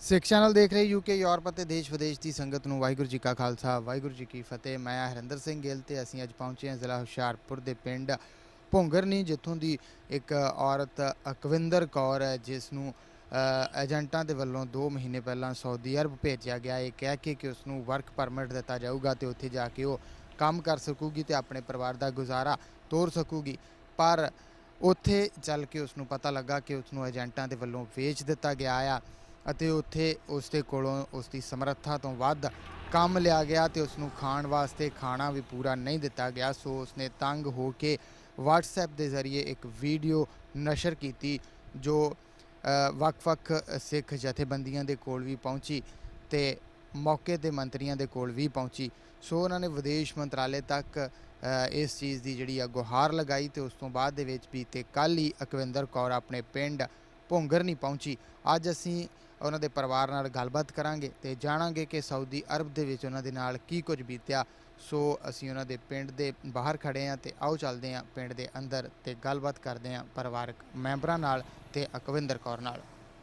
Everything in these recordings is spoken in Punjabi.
ਸਿੱਖ ਚੈਨਲ ਦੇਖ ਰਹੇ ਯੂਕੇ ਯੂਰਪ ਅਤੇ ਦੇਸ਼ ਵਿਦੇਸ਼ ਦੀ ਸੰਗਤ ਨੂੰ ਵਾਹਿਗੁਰੂ ਜੀ ਕਾ ਖਾਲਸਾ ਵਾਹਿਗੁਰੂ ਜੀ ਕੀ ਫਤਿਹ। ਮੈਂ ਹਰਿੰਦਰ ਸਿੰਘ ਗਿੱਲ ਤੇ ਅਸੀਂ ਅੱਜ ਪਹੁੰਚੇ ਹਾਂ ਜ਼ਿਲ੍ਹਾ ਹੁਸ਼ਿਆਰਪੁਰ ਦੇ ਪਿੰਡ ਭੁੰਗਰਨੀ, ਜਿੱਥੋਂ ਦੀ ਇੱਕ ਔਰਤ ਅਕਵਿੰਦਰ ਕੌਰ ਹੈ, ਜਿਸ ਨੂੰ ਏਜੰਟਾਂ ਦੇ ਵੱਲੋਂ 2 ਮਹੀਨੇ ਪਹਿਲਾਂ ਸਾਊਦੀ ਅਰਬ ਭੇਜਿਆ ਗਿਆ, ਇਹ ਕਹਿ ਕੇ ਕਿ ਉਸ ਨੂੰ ਵਰਕ ਪਰਮਿਟ ਦਿੱਤਾ ਜਾਊਗਾ ਤੇ ਉੱਥੇ ਜਾ ਕੇ ਉਹ ਕੰਮ ਕਰ ਸਕੂਗੀ ਤੇ ਆਪਣੇ ਪਰਿਵਾਰ ਦਾ ਗੁਜ਼ਾਰਾ ਤੋਰ ਸਕੂਗੀ। ਪਰ ਉੱਥੇ ਚੱਲ ਕੇ ਉਸ ਨੂੰ ਪਤਾ ਲੱਗਾ ਕਿ ਉਸ ਨੂੰ ਏਜੰਟਾਂ ਦੇ ਵੱਲੋਂ ਵੇਚ ਦਿੱਤਾ ਗਿਆ ਆ ਅਤੇ ਉੱਥੇ ਉਸ ਦੇ ਕੋਲੋਂ ਉਸ ਦੀ ਸਮਰੱਥਾ ਤੋਂ ਵੱਧ ਕੰਮ ਲਿਆ ਗਿਆ ਤੇ ਉਸ ਨੂੰ ਖਾਣ ਵਾਸਤੇ ਖਾਣਾ ਵੀ ਪੂਰਾ ਨਹੀਂ ਦਿੱਤਾ ਗਿਆ। ਸੋ ਉਸਨੇ ਤੰਗ ਹੋ ਕੇ WhatsApp ਦੇ ਜ਼ਰੀਏ ਇੱਕ ਵੀਡੀਓ ਨਸ਼ਰ ਕੀਤੀ, ਜੋ ਵੱਖ-ਵੱਖ ਸਿੱਖ ਜਥੇਬੰਦੀਆਂ ਦੇ ਕੋਲ ਵੀ ਪਹੁੰਚੀ ਤੇ ਮੌਕੇ 'ਤੇ ਮੰਤਰੀਆਂ ਦੇ ਕੋਲ ਵੀ ਪਹੁੰਚੀ। ਸੋ ਉਹਨਾਂ ਨੇ ਵਿਦੇਸ਼ ਮੰਤਰਾਲੇ ਤੱਕ ਇਸ ਚੀਜ਼ ਦੀ ਜਿਹੜੀ ਆ ਗੁਹਾਰ ਲਗਾਈ ਤੇ ਉਸ ਤੋਂ ਬਾਅਦ ਦੇ ਵਿੱਚ ਬੀਤੇ ਕੱਲ੍ਹ ਹੀ ਅਕਵਿੰਦਰ ਕੌਰ ਆਪਣੇ ਪਿੰਡ ਭੁੰਗਰਨੀ ਪਹੁੰਚੀ। ਅੱਜ ਅਸੀਂ ਉਹਨਾਂ ਦੇ ਪਰਿਵਾਰ ਨਾਲ ਗੱਲਬਾਤ ਕਰਾਂਗੇ ਤੇ ਜਾਣਾਂਗੇ ਕਿ ਸਾਊਦੀ ਅਰਬ ਦੇ ਵਿੱਚ ਉਹਨਾਂ ਦੇ ਨਾਲ ਕੀ ਕੁਝ ਬੀਤਿਆ। ਸੋ ਅਸੀਂ ਉਹਨਾਂ ਦੇ ਪਿੰਡ ਦੇ ਬਾਹਰ ਖੜ੍ਹੇ ਹਾਂ ਤੇ ਆਓ ਚੱਲਦੇ ਹਾਂ ਪਿੰਡ ਦੇ ਅੰਦਰ ਤੇ ਗੱਲਬਾਤ ਕਰਦੇ ਹਾਂ ਪਰਿਵਾਰਕ ਮੈਂਬਰਾਂ ਨਾਲ ਤੇ ਅਕਵਿੰਦਰ ਕੌਰ ਨਾਲ।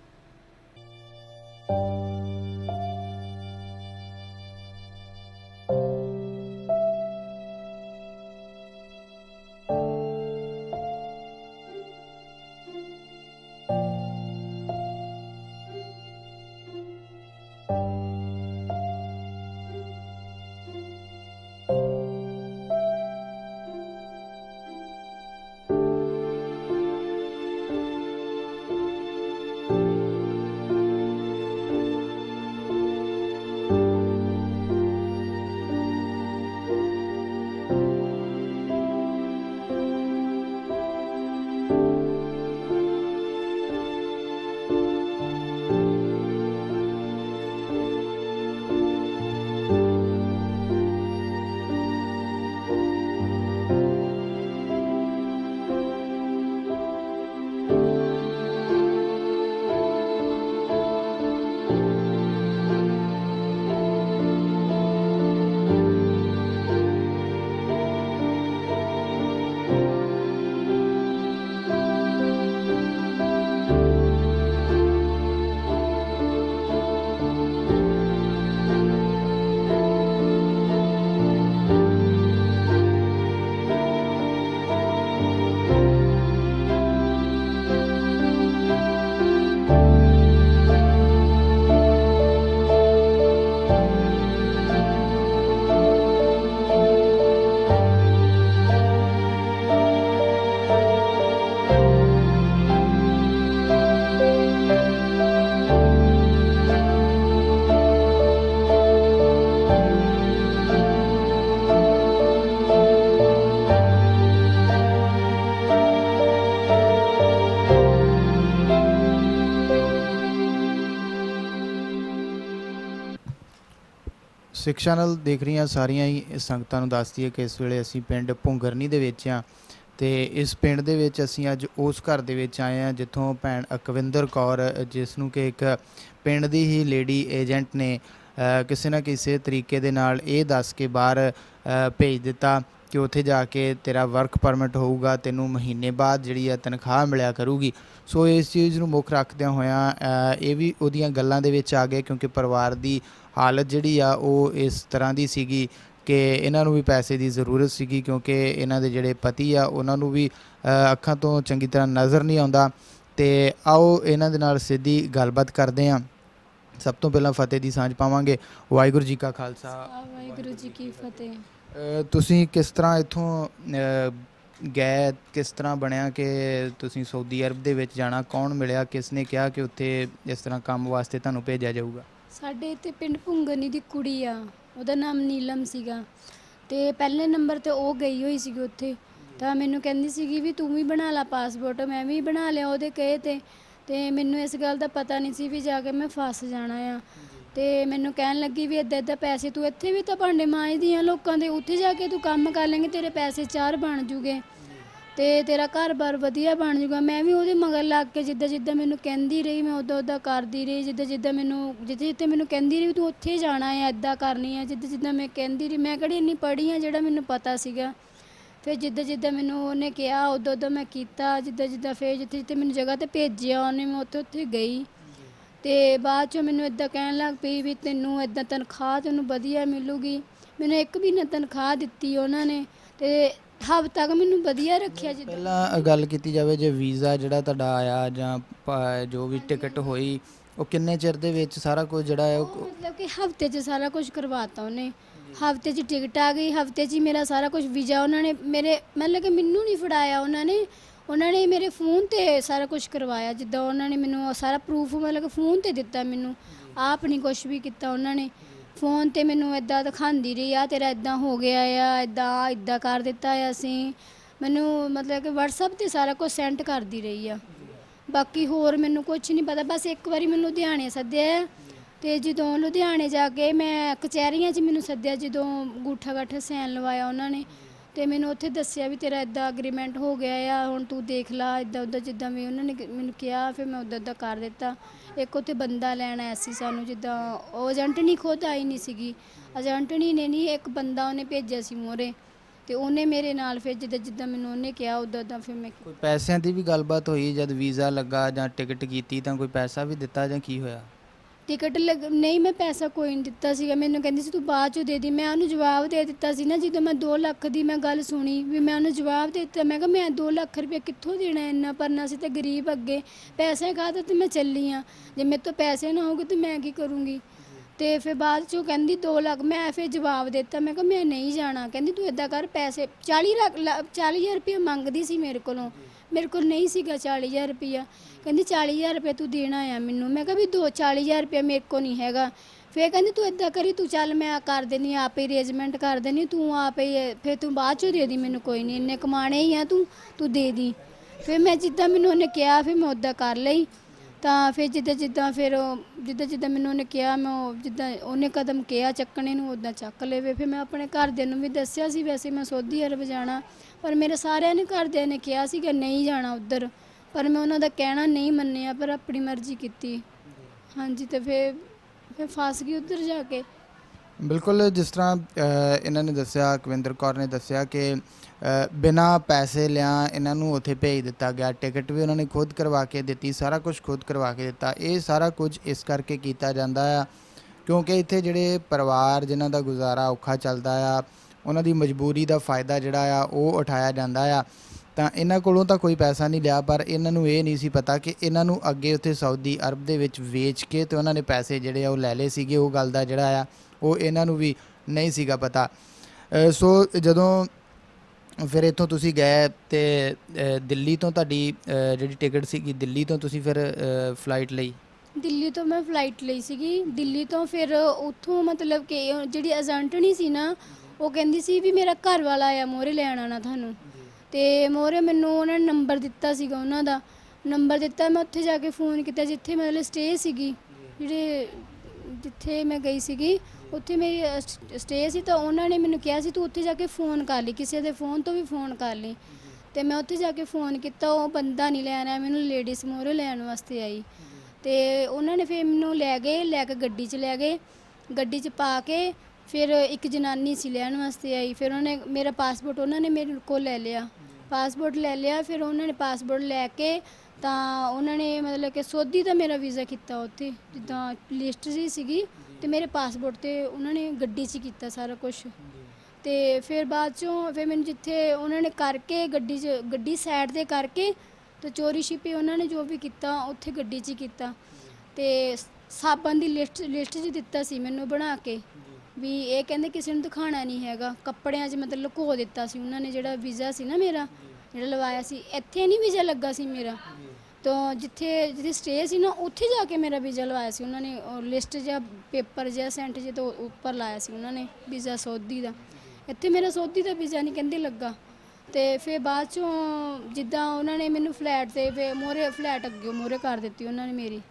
ਸਿੱਖ ਚੈਨਲ ਦੇਖ ਰਹੀਆਂ ਸਾਰੀਆਂ ਹੀ ਸੰਗਤਾਂ ਨੂੰ ਦੱਸਦੀ ਹੈ ਕਿ ਇਸ ਵੇਲੇ ਅਸੀਂ ਪਿੰਡ ਭੁੰਗਰਨੀ ਦੇ ਵਿੱਚ ਹਾਂ ਤੇ ਇਸ ਪਿੰਡ ਦੇ ਵਿੱਚ ਅਸੀਂ ਅੱਜ ਉਸ ਘਰ ਦੇ ਵਿੱਚ ਆਏ ਹਾਂ ਜਿੱਥੋਂ ਭੈਣ ਅਕਵਿੰਦਰ ਕੌਰ, ਜਿਸ ਨੂੰ ਕਿ ਇੱਕ ਪਿੰਡ ਦੀ ਹੀ ਲੇਡੀ ਏਜੰਟ ਨੇ ਕਿਸੇ ਨਾ ਕਿਸੇ ਤਰੀਕੇ ਦੇ ਨਾਲ ਇਹ ਦੱਸ ਕੇ ਬਾਹਰ ਭੇਜ ਦਿੱਤਾ ਕਿ ਉੱਥੇ ਜਾ ਕੇ ਤੇਰਾ ਵਰਕ ਪਰਮਿਟ ਹੋਊਗਾ, ਤੈਨੂੰ ਮਹੀਨੇ ਬਾਅਦ ਜਿਹੜੀ ਆ ਤਨਖਾਹ ਮਿਲਿਆ ਕਰੂਗੀ। ਸੋ ਇਸ ਚੀਜ਼ ਨੂੰ ਮੁੱਖ ਰੱਖਦਿਆਂ ਹੋਇਆਂ ਇਹ ਵੀ ਉਹਦੀਆਂ ਗੱਲਾਂ ਦੇ ਵਿੱਚ ਆ ਗਏ, ਕਿਉਂਕਿ ਪਰਿਵਾਰ ਦੀ ਹਾਲਤ ਜਿਹੜੀ ਆ ਉਹ ਇਸ ਤਰ੍ਹਾਂ ਦੀ ਸੀਗੀ ਕਿ ਇਹਨਾਂ ਨੂੰ ਵੀ ਪੈਸੇ ਦੀ ਜ਼ਰੂਰਤ ਸੀਗੀ, ਕਿਉਂਕਿ ਇਹਨਾਂ ਦੇ ਜਿਹੜੇ ਪਤੀ ਆ ਉਹਨਾਂ ਨੂੰ ਵੀ ਅੱਖਾਂ ਤੋਂ ਚੰਗੀ ਤਰ੍ਹਾਂ ਨਜ਼ਰ ਨਹੀਂ ਆਉਂਦਾ। ਅਤੇ ਆਓ ਇਹਨਾਂ ਦੇ ਨਾਲ ਸਿੱਧੀ ਗੱਲਬਾਤ ਕਰਦੇ ਹਾਂ। ਸਭ ਤੋਂ ਪਹਿਲਾਂ ਫਤਿਹ ਦੀ ਸਾਂਝ ਪਾਵਾਂਗੇ। ਵਾਹਿਗੁਰੂ ਜੀ ਕਾ ਖਾਲਸਾ, ਵਾਹਿਗੁਰੂ ਜੀ ਕੀ ਫਤਿਹ। ਤੁਸੀਂ ਕਿਸ ਤਰ੍ਹਾਂ ਇੱਥੋਂ ਗਏ, ਕਿਸ ਤਰ੍ਹਾਂ ਬਣਿਆ ਕਿ ਤੁਸੀਂ ਸਾਊਦੀ ਅਰਬ ਦੇ ਵਿੱਚ ਜਾਣਾ, ਕੌਣ ਮਿਲਿਆ, ਕਿਸ ਨੇ ਕਿਹਾ ਕਿ ਉੱਥੇ ਇਸ ਤਰ੍ਹਾਂ ਕੰਮ ਵਾਸਤੇ ਤੁਹਾਨੂੰ ਭੇਜਿਆ ਜਾਊਗਾ? ਸਾਡੇ ਇੱਥੇ ਪਿੰਡ ਭੁੰਗਰਨੀ ਦੀ ਕੁੜੀ ਆ, ਉਹਦਾ ਨਾਮ ਨੀਲਮ ਸੀਗਾ ਅਤੇ ਪਹਿਲੇ ਨੰਬਰ 'ਤੇ ਉਹ ਗਈ ਹੋਈ ਸੀਗੀ ਉੱਥੇ। ਤਾਂ ਮੈਨੂੰ ਕਹਿੰਦੀ ਸੀਗੀ ਵੀ ਤੂੰ ਵੀ ਬਣਾ ਲਾ ਪਾਸਪੋਰਟ। ਮੈਂ ਵੀ ਬਣਾ ਲਿਆ ਉਹਦੇ ਕਹੇ 'ਤੇ। ਅਤੇ ਮੈਨੂੰ ਇਸ ਗੱਲ ਦਾ ਪਤਾ ਨਹੀਂ ਸੀ ਵੀ ਜਾ ਕੇ ਮੈਂ ਫਸ ਜਾਣਾ ਆ। ਅਤੇ ਮੈਨੂੰ ਕਹਿਣ ਲੱਗੀ ਵੀ ਇੱਦਾਂ ਇੱਦਾਂ ਪੈਸੇ, ਤੂੰ ਇੱਥੇ ਵੀ ਤਾਂ ਭਾਂਡੇ ਮਾਂਜਦੀ ਆ ਲੋਕਾਂ ਦੇ, ਉੱਥੇ ਜਾ ਕੇ ਤੂੰ ਕੰਮ ਕਰ ਲੇਂਗੀ, ਤੇਰੇ ਪੈਸੇ 4 ਬਣ ਜੂਗੇ ਅਤੇ ਤੇਰਾ ਘਰ-ਬਾਰ ਵਧੀਆ ਬਣ ਜੂਗਾ। ਮੈਂ ਵੀ ਉਹਦੇ ਮਗਰ ਲੱਗ ਕੇ ਜਿੱਦਾਂ ਜਿੱਦਾਂ ਮੈਨੂੰ ਕਹਿੰਦੀ ਰਹੀ, ਮੈਂ ਉੱਦਾਂ ਉੱਦਾਂ ਕਰਦੀ ਰਹੀ। ਜਿੱਦਾਂ ਜਿੱਦਾਂ ਮੈਨੂੰ ਜਿੱਥੇ ਮੈਨੂੰ ਕਹਿੰਦੀ ਰਹੀ ਵੀ ਤੂੰ ਉੱਥੇ ਜਾਣਾ ਹੈ, ਇੱਦਾਂ ਕਰਨੀ ਹੈ, ਜਿੱਦਾਂ ਜਿੱਦਾਂ ਮੈਂ ਕਹਿੰਦੀ ਰਹੀ। ਮੈਂ ਕਿਹੜੀ ਇੰਨੀ ਪੜ੍ਹੀ ਹਾਂ ਜਿਹੜਾ ਮੈਨੂੰ ਪਤਾ ਸੀਗਾ। ਫਿਰ ਜਿੱਦਾਂ ਜਿੱਦਾਂ ਮੈਨੂੰ ਉਹਨੇ ਕਿਹਾ ਉੱਦਾਂ ਉੱਦਾਂ ਮੈਂ ਕੀਤਾ, ਜਿੱਦਾਂ ਜਿੱਦਾਂ ਫਿਰ ਜਿੱਥੇ ਜਿੱਥੇ ਮੈਨੂੰ ਜਗ੍ਹਾ 'ਤੇ ਭੇਜਿਆ ਉਹਨੇ, ਮੈਂ ਉੱਥੇ ਉੱਥੇ ਗਈ। ਤੇ ਬਾਅਦ ਚੋਂ ਮੈਨੂੰ ਇਦਾਂ ਕਹਿਣ ਲੱਗ ਪਈ ਵੀ ਤੈਨੂੰ ਇਦਾਂ ਤਨਖਾਹ ਤੈਨੂੰ ਵਧੀਆ ਮਿਲੂਗੀ। ਮੈਨੂੰ 1 ਮਹੀਨਾ ਤਨਖਾਹ ਦਿੱਤੀ ਉਹਨਾਂ ਨੇ ਤੇ ਹਫ਼ਤਾ ਕੁ ਮੈਨੂੰ ਵਧੀਆ ਰੱਖਿਆ ਜਿੱਦਾਂ। ਪਹਿਲਾਂ ਗੱਲ ਕੀਤੀ ਜਾਵੇ ਜੇ ਵੀਜ਼ਾ ਜਿਹੜਾ ਤੁਹਾਡਾ ਆਇਆ ਜਾਂ ਜੋ ਵੀ ਟਿਕਟ ਹੋਈ ਉਹ ਕਿੰਨੇ ਚਿਰ ਦੇ ਵਿੱਚ ਸਾਰਾ ਕੁਝ ਜਿਹੜਾ ਹੈ ਉਹ ਮਤਲਬ ਕਿ ਹਫ਼ਤੇ 'ਚ ਸਾਰਾ ਕੁਝ ਕਰਵਾਤਾ ਉਹਨੇ। ਹਫ਼ਤੇ 'ਚ ਟਿਕਟ ਆ ਗਈ, ਹਫ਼ਤੇ 'ਚ ਹੀ ਮੇਰਾ ਸਾਰਾ ਕੁਝ ਵੀਜ਼ਾ ਉਹਨਾਂ ਨੇ ਮੇਰੇ ਮਤਲਬ ਕਿ ਮੈਨੂੰ ਨਹੀਂ ਫੜਾਇਆ ਉਹਨਾਂ ਨੇ ਮੇਰੇ ਫ਼ੋਨ 'ਤੇ ਸਾਰਾ ਕੁਝ ਕਰਵਾਇਆ। ਜਿੱਦਾਂ ਉਹਨਾਂ ਨੇ ਮੈਨੂੰ ਸਾਰਾ ਪ੍ਰੂਫ ਮਤਲਬ ਕਿ ਫ਼ੋਨ 'ਤੇ ਦਿੱਤਾ, ਮੈਨੂੰ ਆਪ ਨਹੀਂ ਕੁਝ ਵੀ ਕੀਤਾ। ਉਹਨਾਂ ਨੇ ਫ਼ੋਨ 'ਤੇ ਮੈਨੂੰ ਇੱਦਾਂ ਦਿਖਾਉਂਦੀ ਰਹੀ ਆ ਤੇਰਾ ਇੱਦਾਂ ਹੋ ਗਿਆ ਆ, ਇੱਦਾਂ ਕਰ ਦਿੱਤਾ ਆ ਅਸੀਂ। ਮੈਨੂੰ ਮਤਲਬ ਕਿ WhatsApp 'ਤੇ ਸਾਰਾ ਕੁਝ ਸੈਂਡ ਕਰਦੀ ਰਹੀ ਆ। ਬਾਕੀ ਹੋਰ ਮੈਨੂੰ ਕੁਝ ਨਹੀਂ ਪਤਾ। ਬਸ ਇੱਕ ਵਾਰੀ ਮੈਨੂੰ ਲੁਧਿਆਣੇ ਸੱਦਿਆ ਤੇ ਜਦੋਂ ਲੁਧਿਆਣੇ ਜਾ ਕੇ ਮੈਂ ਕਚਹਿਰੀਆਂ 'ਚ ਮੈਨੂੰ ਸੱਦਿਆ, ਜਦੋਂ ਅੰਗੂਠਾ ਗੱਠਾ ਸਾਈਨ ਲਵਾਇਆ ਉਹਨਾਂ ਨੇ ਤੇ ਮੈਨੂੰ ਉੱਥੇ ਦੱਸਿਆ ਵੀ ਤੇਰਾ ਇੱਦਾਂ ਅਗਰੀਮੈਂਟ ਹੋ ਗਿਆ ਆ, ਹੁਣ ਤੂੰ ਦੇਖ ਲਾ ਇੱਦਾਂ ਉੱਦਾਂ ਜਿੱਦਾਂ ਵੀ ਉਹਨਾਂ ਨੇ ਮੈਨੂੰ ਕਿਹਾ। ਫਿਰ ਮੈਂ ਉੱਦਾਂ ਕਰ ਦਿੱਤਾ। ਇੱਕ ਉੱਥੇ ਬੰਦਾ ਲੈਣ ਆਇਆ ਸੀ ਸਾਨੂੰ, ਜਿੱਦਾਂ ਉਹ ਏਜੰਟ ਨਹੀਂ ਖੁਦ ਆਈ ਨਹੀਂ ਸੀਗੀ, ਏਜੰਟਣੀ ਨੇ ਨਹੀਂ, ਇੱਕ ਬੰਦਾ ਉਹਨੇ ਭੇਜਿਆ ਸੀ ਮੂਹਰੇ ਤੇ ਉਹਨੇ ਮੇਰੇ ਨਾਲ ਫਿਰ ਜਿੱਦਾਂ ਮੈਨੂੰ ਉਹਨੇ ਕਿਹਾ ਉੱਦਾਂ ਫਿਰ ਮੈਂ। ਕੋਈ ਪੈਸਿਆਂ ਦੀ ਵੀ ਗੱਲਬਾਤ ਹੋਈ ਜਦ ਵੀਜ਼ਾ ਲੱਗਾ ਜਾਂ ਟਿਕਟ ਕੀਤੀ ਤਾਂ ਕੋਈ ਪੈਸਾ ਵੀ ਦਿੱਤਾ ਜਾਂ ਕੀ ਹੋਇਆ? ਟਿਕਟ ਨਹੀਂ, ਮੈਂ ਪੈਸਾ ਕੋਈ ਨਹੀਂ ਦਿੱਤਾ ਸੀਗਾ। ਮੈਨੂੰ ਕਹਿੰਦੀ ਸੀ ਤੂੰ ਬਾਅਦ 'ਚੋਂ ਦੇ ਦੀ। ਮੈਂ ਉਹਨੂੰ ਜਵਾਬ ਦੇ ਦਿੱਤਾ ਸੀ ਨਾ, ਜਦੋਂ ਮੈਂ 2 ਲੱਖ ਦੀ ਮੈਂ ਗੱਲ ਸੁਣੀ ਵੀ ਮੈਂ ਉਹਨੂੰ ਜਵਾਬ ਦੇ ਦਿੱਤਾ। ਮੈਂ ਕਿਹਾ ਮੈਂ 2 ਲੱਖ ਰੁਪਏ ਕਿੱਥੋਂ ਦੇਣਾ, ਇੰਨਾ ਭਰਨਾ ਸੀ ਤੇ ਗਰੀਬ ਅੱਗੇ ਪੈਸੇ ਖਾਦਾ ਤੇ ਮੈਂ ਚੱਲੀ ਹਾਂ। ਜੇ ਮੇਰੇ ਤੋਂ ਪੈਸੇ ਨਾ ਹੋਗੇ ਤਾਂ ਮੈਂ ਕੀ ਕਰੂੰਗੀ। ਤੇ ਫਿਰ ਬਾਅਦ 'ਚੋਂ ਕਹਿੰਦੀ 2 ਲੱਖ। ਮੈਂ ਫਿਰ ਜਵਾਬ ਦਿੱਤਾ, ਮੈਂ ਕਿਹਾ ਮੈਂ ਨਹੀਂ ਜਾਣਾ। ਕਹਿੰਦੀ ਤੂੰ ਇੱਦਾਂ ਕਰ, ਪੈਸੇ 40,000 ਰੁਪਏ ਮੰਗਦੀ ਸੀ ਮੇਰੇ ਕੋਲੋਂ। ਮੇਰੇ ਕੋਲ ਨਹੀਂ ਸੀਗਾ 40,000 ਰੁਪਈਆ। ਕਹਿੰਦੀ 40,000 ਰੁਪਏ ਤੂੰ ਦੇਣਾ ਆ ਮੈਨੂੰ। ਮੈਂ ਕਿਹਾ ਵੀ 40,000 ਰੁਪਏ ਮੇਰੇ ਕੋਲ ਨਹੀਂ ਹੈਗਾ। ਫਿਰ ਕਹਿੰਦੀ ਤੂੰ ਇੱਦਾਂ ਕਰੀ, ਤੂੰ ਚੱਲ ਮੈਂ ਕਰ ਦੇਣੀ, ਆਪ ਹੀ ਅਰੇਂਜਮੈਂਟ ਕਰ ਦੇਣੀ, ਤੂੰ ਆਪ ਹੀ ਫਿਰ ਤੂੰ ਬਾਅਦ 'ਚੋਂ ਦੇ ਦੀ ਮੈਨੂੰ, ਕੋਈ ਨਹੀਂ ਇੰਨੇ ਕਮਾਣੇ ਹੀ ਆ, ਤੂੰ ਦੇ ਦੀ। ਫਿਰ ਮੈਂ ਜਿੱਦਾਂ ਮੈਨੂੰ ਉਹਨੇ ਕਿਹਾ ਫਿਰ ਮੈਂ ਉੱਦਾਂ ਕਰ ਲਈ। ਤਾਂ ਫਿਰ ਜਿੱਦਾਂ ਮੈਨੂੰ ਉਹਨੇ ਕਿਹਾ ਮੈਂ ਜਿੱਦਾਂ ਉਹਨੇ ਕਦਮ ਕਿਹਾ ਚੱਕਣੇ ਨੂੰ ਉੱਦਾਂ ਚੱਕ ਲਏ। ਫਿਰ ਮੈਂ ਆਪਣੇ ਘਰਦਿਆਂ ਨੂੰ ਵੀ ਦੱਸਿਆ ਸੀ ਵੈਸੇ ਮੈਂ ਸਾਊਦੀ ਅਰਬ ਜਾਣਾ, ਪਰ ਮੇਰੇ ਸਾਰਿਆਂ ਨੇ ਘਰਦਿਆਂ ਨੇ ਕਿਹਾ ਸੀਗਾ ਨਹੀਂ ਜਾਣਾ ਉੱਧਰ, ਪਰ ਮੈਂ ਉਹਨਾਂ ਦਾ ਕਹਿਣਾ ਨਹੀਂ ਮੰਨਿਆ, ਪਰ ਆਪਣੀ ਮਰਜ਼ੀ ਕੀਤੀ। ਹਾਂਜੀ ਤੇ ਫਿਰ ਫਸ ਗਈ ਉੱਧਰ ਜਾ ਕੇ। ਬਿਲਕੁਲ, ਜਿਸ ਤਰ੍ਹਾਂ ਇਹਨਾਂ ਨੇ ਦੱਸਿਆ, ਅਕਵਿੰਦਰ ਕੌਰ ਨੇ ਦੱਸਿਆ ਕਿ ਬਿਨਾਂ ਪੈਸੇ ਲਿਆ ਇਹਨਾਂ ਨੂੰ ਉੱਥੇ ਭੇਜ ਦਿੱਤਾ ਗਿਆ। ਟਿਕਟ ਵੀ ਉਹਨਾਂ ਨੇ ਖੁਦ ਕਰਵਾ ਕੇ ਦਿੱਤੀ, ਸਾਰਾ ਕੁਝ ਖੁਦ ਕਰਵਾ ਕੇ ਦਿੱਤਾ। ਇਹ ਸਾਰਾ ਕੁਝ ਇਸ ਕਰਕੇ ਕੀਤਾ ਜਾਂਦਾ ਆ ਕਿਉਂਕਿ ਇੱਥੇ ਜਿਹੜੇ ਪਰਿਵਾਰ ਜਿਨ੍ਹਾਂ ਦਾ ਗੁਜ਼ਾਰਾ ਔਖਾ ਚੱਲਦਾ ਆ ਉਹਨਾਂ ਦੀ ਮਜਬੂਰੀ ਦਾ ਫਾਇਦਾ ਜਿਹੜਾ ਆ ਉਹ ਉਠਾਇਆ ਜਾਂਦਾ ਆ। ਤਾਂ ਇਹਨਾਂ ਕੋਲੋਂ ਤਾਂ ਕੋਈ ਪੈਸਾ ਨਹੀਂ ਲਿਆ, ਪਰ ਇਹਨਾਂ ਨੂੰ ਇਹ ਨਹੀਂ ਸੀ ਪਤਾ ਕਿ ਇਹਨਾਂ ਨੂੰ ਅੱਗੇ ਉੱਥੇ ਸਾਊਦੀ ਅਰਬ ਦੇ ਵਿੱਚ ਵੇਚ ਕੇ ਤੇ ਉਹਨਾਂ ਨੇ ਪੈਸੇ ਜਿਹੜੇ ਆ ਉਹ ਲੈ ਲਏ ਸੀਗੇ। ਉਹ ਗੱਲ ਦਾ ਜਿਹੜਾ ਆ ਉਹ ਇਹਨਾਂ ਨੂੰ ਵੀ ਨਹੀਂ ਸੀਗਾ ਪਤਾ। ਸੋ ਜਦੋਂ ਫਿਰ ਇੱਥੋਂ ਤੁਸੀਂ ਗਏ ਤੇ ਦਿੱਲੀ ਤੋਂ ਤੁਹਾਡੀ ਜਿਹੜੀ ਟਿਕਟ ਸੀਗੀ, ਦਿੱਲੀ ਤੋਂ ਤੁਸੀਂ ਫਿਰ ਫਲਾਈਟ ਲਈ? ਦਿੱਲੀ ਤੋਂ ਮੈਂ ਫਲਾਈਟ ਲਈ ਸੀਗੀ। ਦਿੱਲੀ ਤੋਂ ਫਿਰ ਉੱਥੋਂ ਮਤਲਬ ਕਿ ਜਿਹੜੀ ਏਜੰਟਣੀ ਸੀ ਨਾ, ਉਹ ਕਹਿੰਦੀ ਸੀ ਵੀ ਮੇਰਾ ਘਰ ਵਾਲਾ ਆ ਮੋਹਰੇ ਲੈਣ ਆਉਣਾ ਤੁਹਾਨੂੰ। ਤੇ ਮੋਹਰੇ ਮੈਨੂੰ ਉਹਨਾਂ ਨੇ ਨੰਬਰ ਦਿੱਤਾ ਸੀਗਾ, ਉਹਨਾਂ ਦਾ ਨੰਬਰ ਦਿੱਤਾ। ਮੈਂ ਉੱਥੇ ਜਾ ਕੇ ਫ਼ੋਨ ਕੀਤਾ ਜਿੱਥੇ ਮਤਲਬ ਸਟੇ ਸੀਗੀ, ਜਿੱਥੇ ਮੈਂ ਗਈ ਸੀਗੀ ਉੱਥੇ ਮੇਰੀ ਸਟੇ ਸੀ। ਤਾਂ ਉਹਨਾਂ ਨੇ ਮੈਨੂੰ ਕਿਹਾ ਸੀ ਤੂੰ ਉੱਥੇ ਜਾ ਕੇ ਫ਼ੋਨ ਕਰ ਲਈ, ਕਿਸੇ ਦੇ ਫ਼ੋਨ ਤੋਂ ਵੀ ਫ਼ੋਨ ਕਰ ਲਈ। ਤੇ ਮੈਂ ਉੱਥੇ ਜਾ ਕੇ ਫ਼ੋਨ ਕੀਤਾ, ਉਹ ਬੰਦਾ ਨਹੀਂ ਲੈਣ ਆਇਆ, ਮੈਨੂੰ ਲੇਡੀਜ਼ ਮੋਹਰੇ ਲੈਣ ਵਾਸਤੇ ਆਈ। ਤੇ ਉਹਨਾਂ ਨੇ ਫਿਰ ਮੈਨੂੰ ਲੈ ਕੇ ਗੱਡੀ 'ਚ ਲੈ ਗਏ। ਗੱਡੀ 'ਚ ਪਾ ਕੇ ਫਿਰ ਇੱਕ ਜਨਾਨੀ ਸੀ ਲੈਣ ਵਾਸਤੇ ਆਈ। ਫਿਰ ਉਹਨੇ ਮੇਰਾ ਪਾਸਪੋਰਟ ਉਹਨਾਂ ਨੇ ਮੇਰੇ ਕੋਲ ਲੈ ਲਿਆ, ਪਾਸਪੋਰਟ ਲੈ ਲਿਆ। ਫਿਰ ਉਹਨਾਂ ਨੇ ਪਾਸਪੋਰਟ ਲੈ ਕੇ ਤਾਂ ਉਹਨਾਂ ਨੇ ਮਤਲਬ ਕਿ ਸਾਊਦੀ ਦਾ ਮੇਰਾ ਵੀਜ਼ਾ ਕੀਤਾ ਉੱਥੇ, ਜਿੱਦਾਂ ਲਿਸਟ ਜੀ ਸੀਗੀ ਤੇ ਮੇਰੇ ਪਾਸਪੋਰਟ 'ਤੇ ਉਹਨਾਂ ਨੇ ਗੱਡੀ 'ਚ ਕੀਤਾ ਸਾਰਾ ਕੁਛ। ਤੇ ਫਿਰ ਬਾਅਦ 'ਚੋਂ ਫਿਰ ਮੈਨੂੰ ਜਿੱਥੇ ਉਹਨਾਂ ਨੇ ਕਰਕੇ ਗੱਡੀ ਸਾਈਡ 'ਤੇ ਕਰਕੇ ਤੇ ਚੋਰੀ ਛਿਪੇ ਉਹਨਾਂ ਨੇ ਜੋ ਵੀ ਕੀਤਾ ਉੱਥੇ ਗੱਡੀ 'ਚ ਹੀ ਕੀਤਾ। ਤੇ ਸਾਬਣ ਦੀ ਲਿਸਟ 'ਚ ਦਿੱਤਾ ਸੀ ਮੈਨੂੰ ਬਣਾ ਕੇ ਵੀ ਇਹ ਕਹਿੰਦੇ ਕਿਸੇ ਨੂੰ ਦਿਖਾਉਣਾ ਨਹੀਂ ਹੈਗਾ। ਕੱਪੜਿਆਂ 'ਚ ਮਤਲਬ ਲੁਕੋ ਦਿੱਤਾ ਸੀ ਉਹਨਾਂ ਨੇ। ਜਿਹੜਾ ਵੀਜ਼ਾ ਸੀ ਨਾ ਮੇਰਾ ਜਿਹੜਾ ਲਵਾਇਆ ਸੀ, ਇੱਥੇ ਨਹੀਂ ਵੀਜ਼ਾ ਲੱਗਾ ਸੀ ਮੇਰਾ, ਤਾਂ ਜਿੱਥੇ ਸਟੇ ਸੀ ਨਾ ਉੱਥੇ ਜਾ ਕੇ ਮੇਰਾ ਵੀਜ਼ਾ ਲਵਾਇਆ ਸੀ ਉਹਨਾਂ ਨੇ। ਲਿਸਟ ਜਾਂ ਪੇਪਰ ਜਾਂ ਸੈਂਟ ਜੇ ਤੋਂ ਉੱਪਰ ਲਾਇਆ ਸੀ ਉਹਨਾਂ ਨੇ ਵੀਜ਼ਾ ਸਾਊਦੀ ਦਾ। ਇੱਥੇ ਮੇਰਾ ਸਾਊਦੀ ਦਾ ਵੀਜ਼ਾ ਨਹੀਂ ਕਹਿੰਦੇ ਲੱਗਾ। ਤੇ ਫਿਰ ਬਾਅਦ 'ਚੋਂ ਜਿੱਦਾਂ ਉਹਨਾਂ ਨੇ ਮੈਨੂੰ ਫਲੈਟ 'ਤੇ ਫਲੈਟ ਅੱਗੇ ਮੋਹਰੇ ਕਰ ਦਿੱਤੀ ਉਹਨਾਂ ਨੇ ਮੇਰੀ।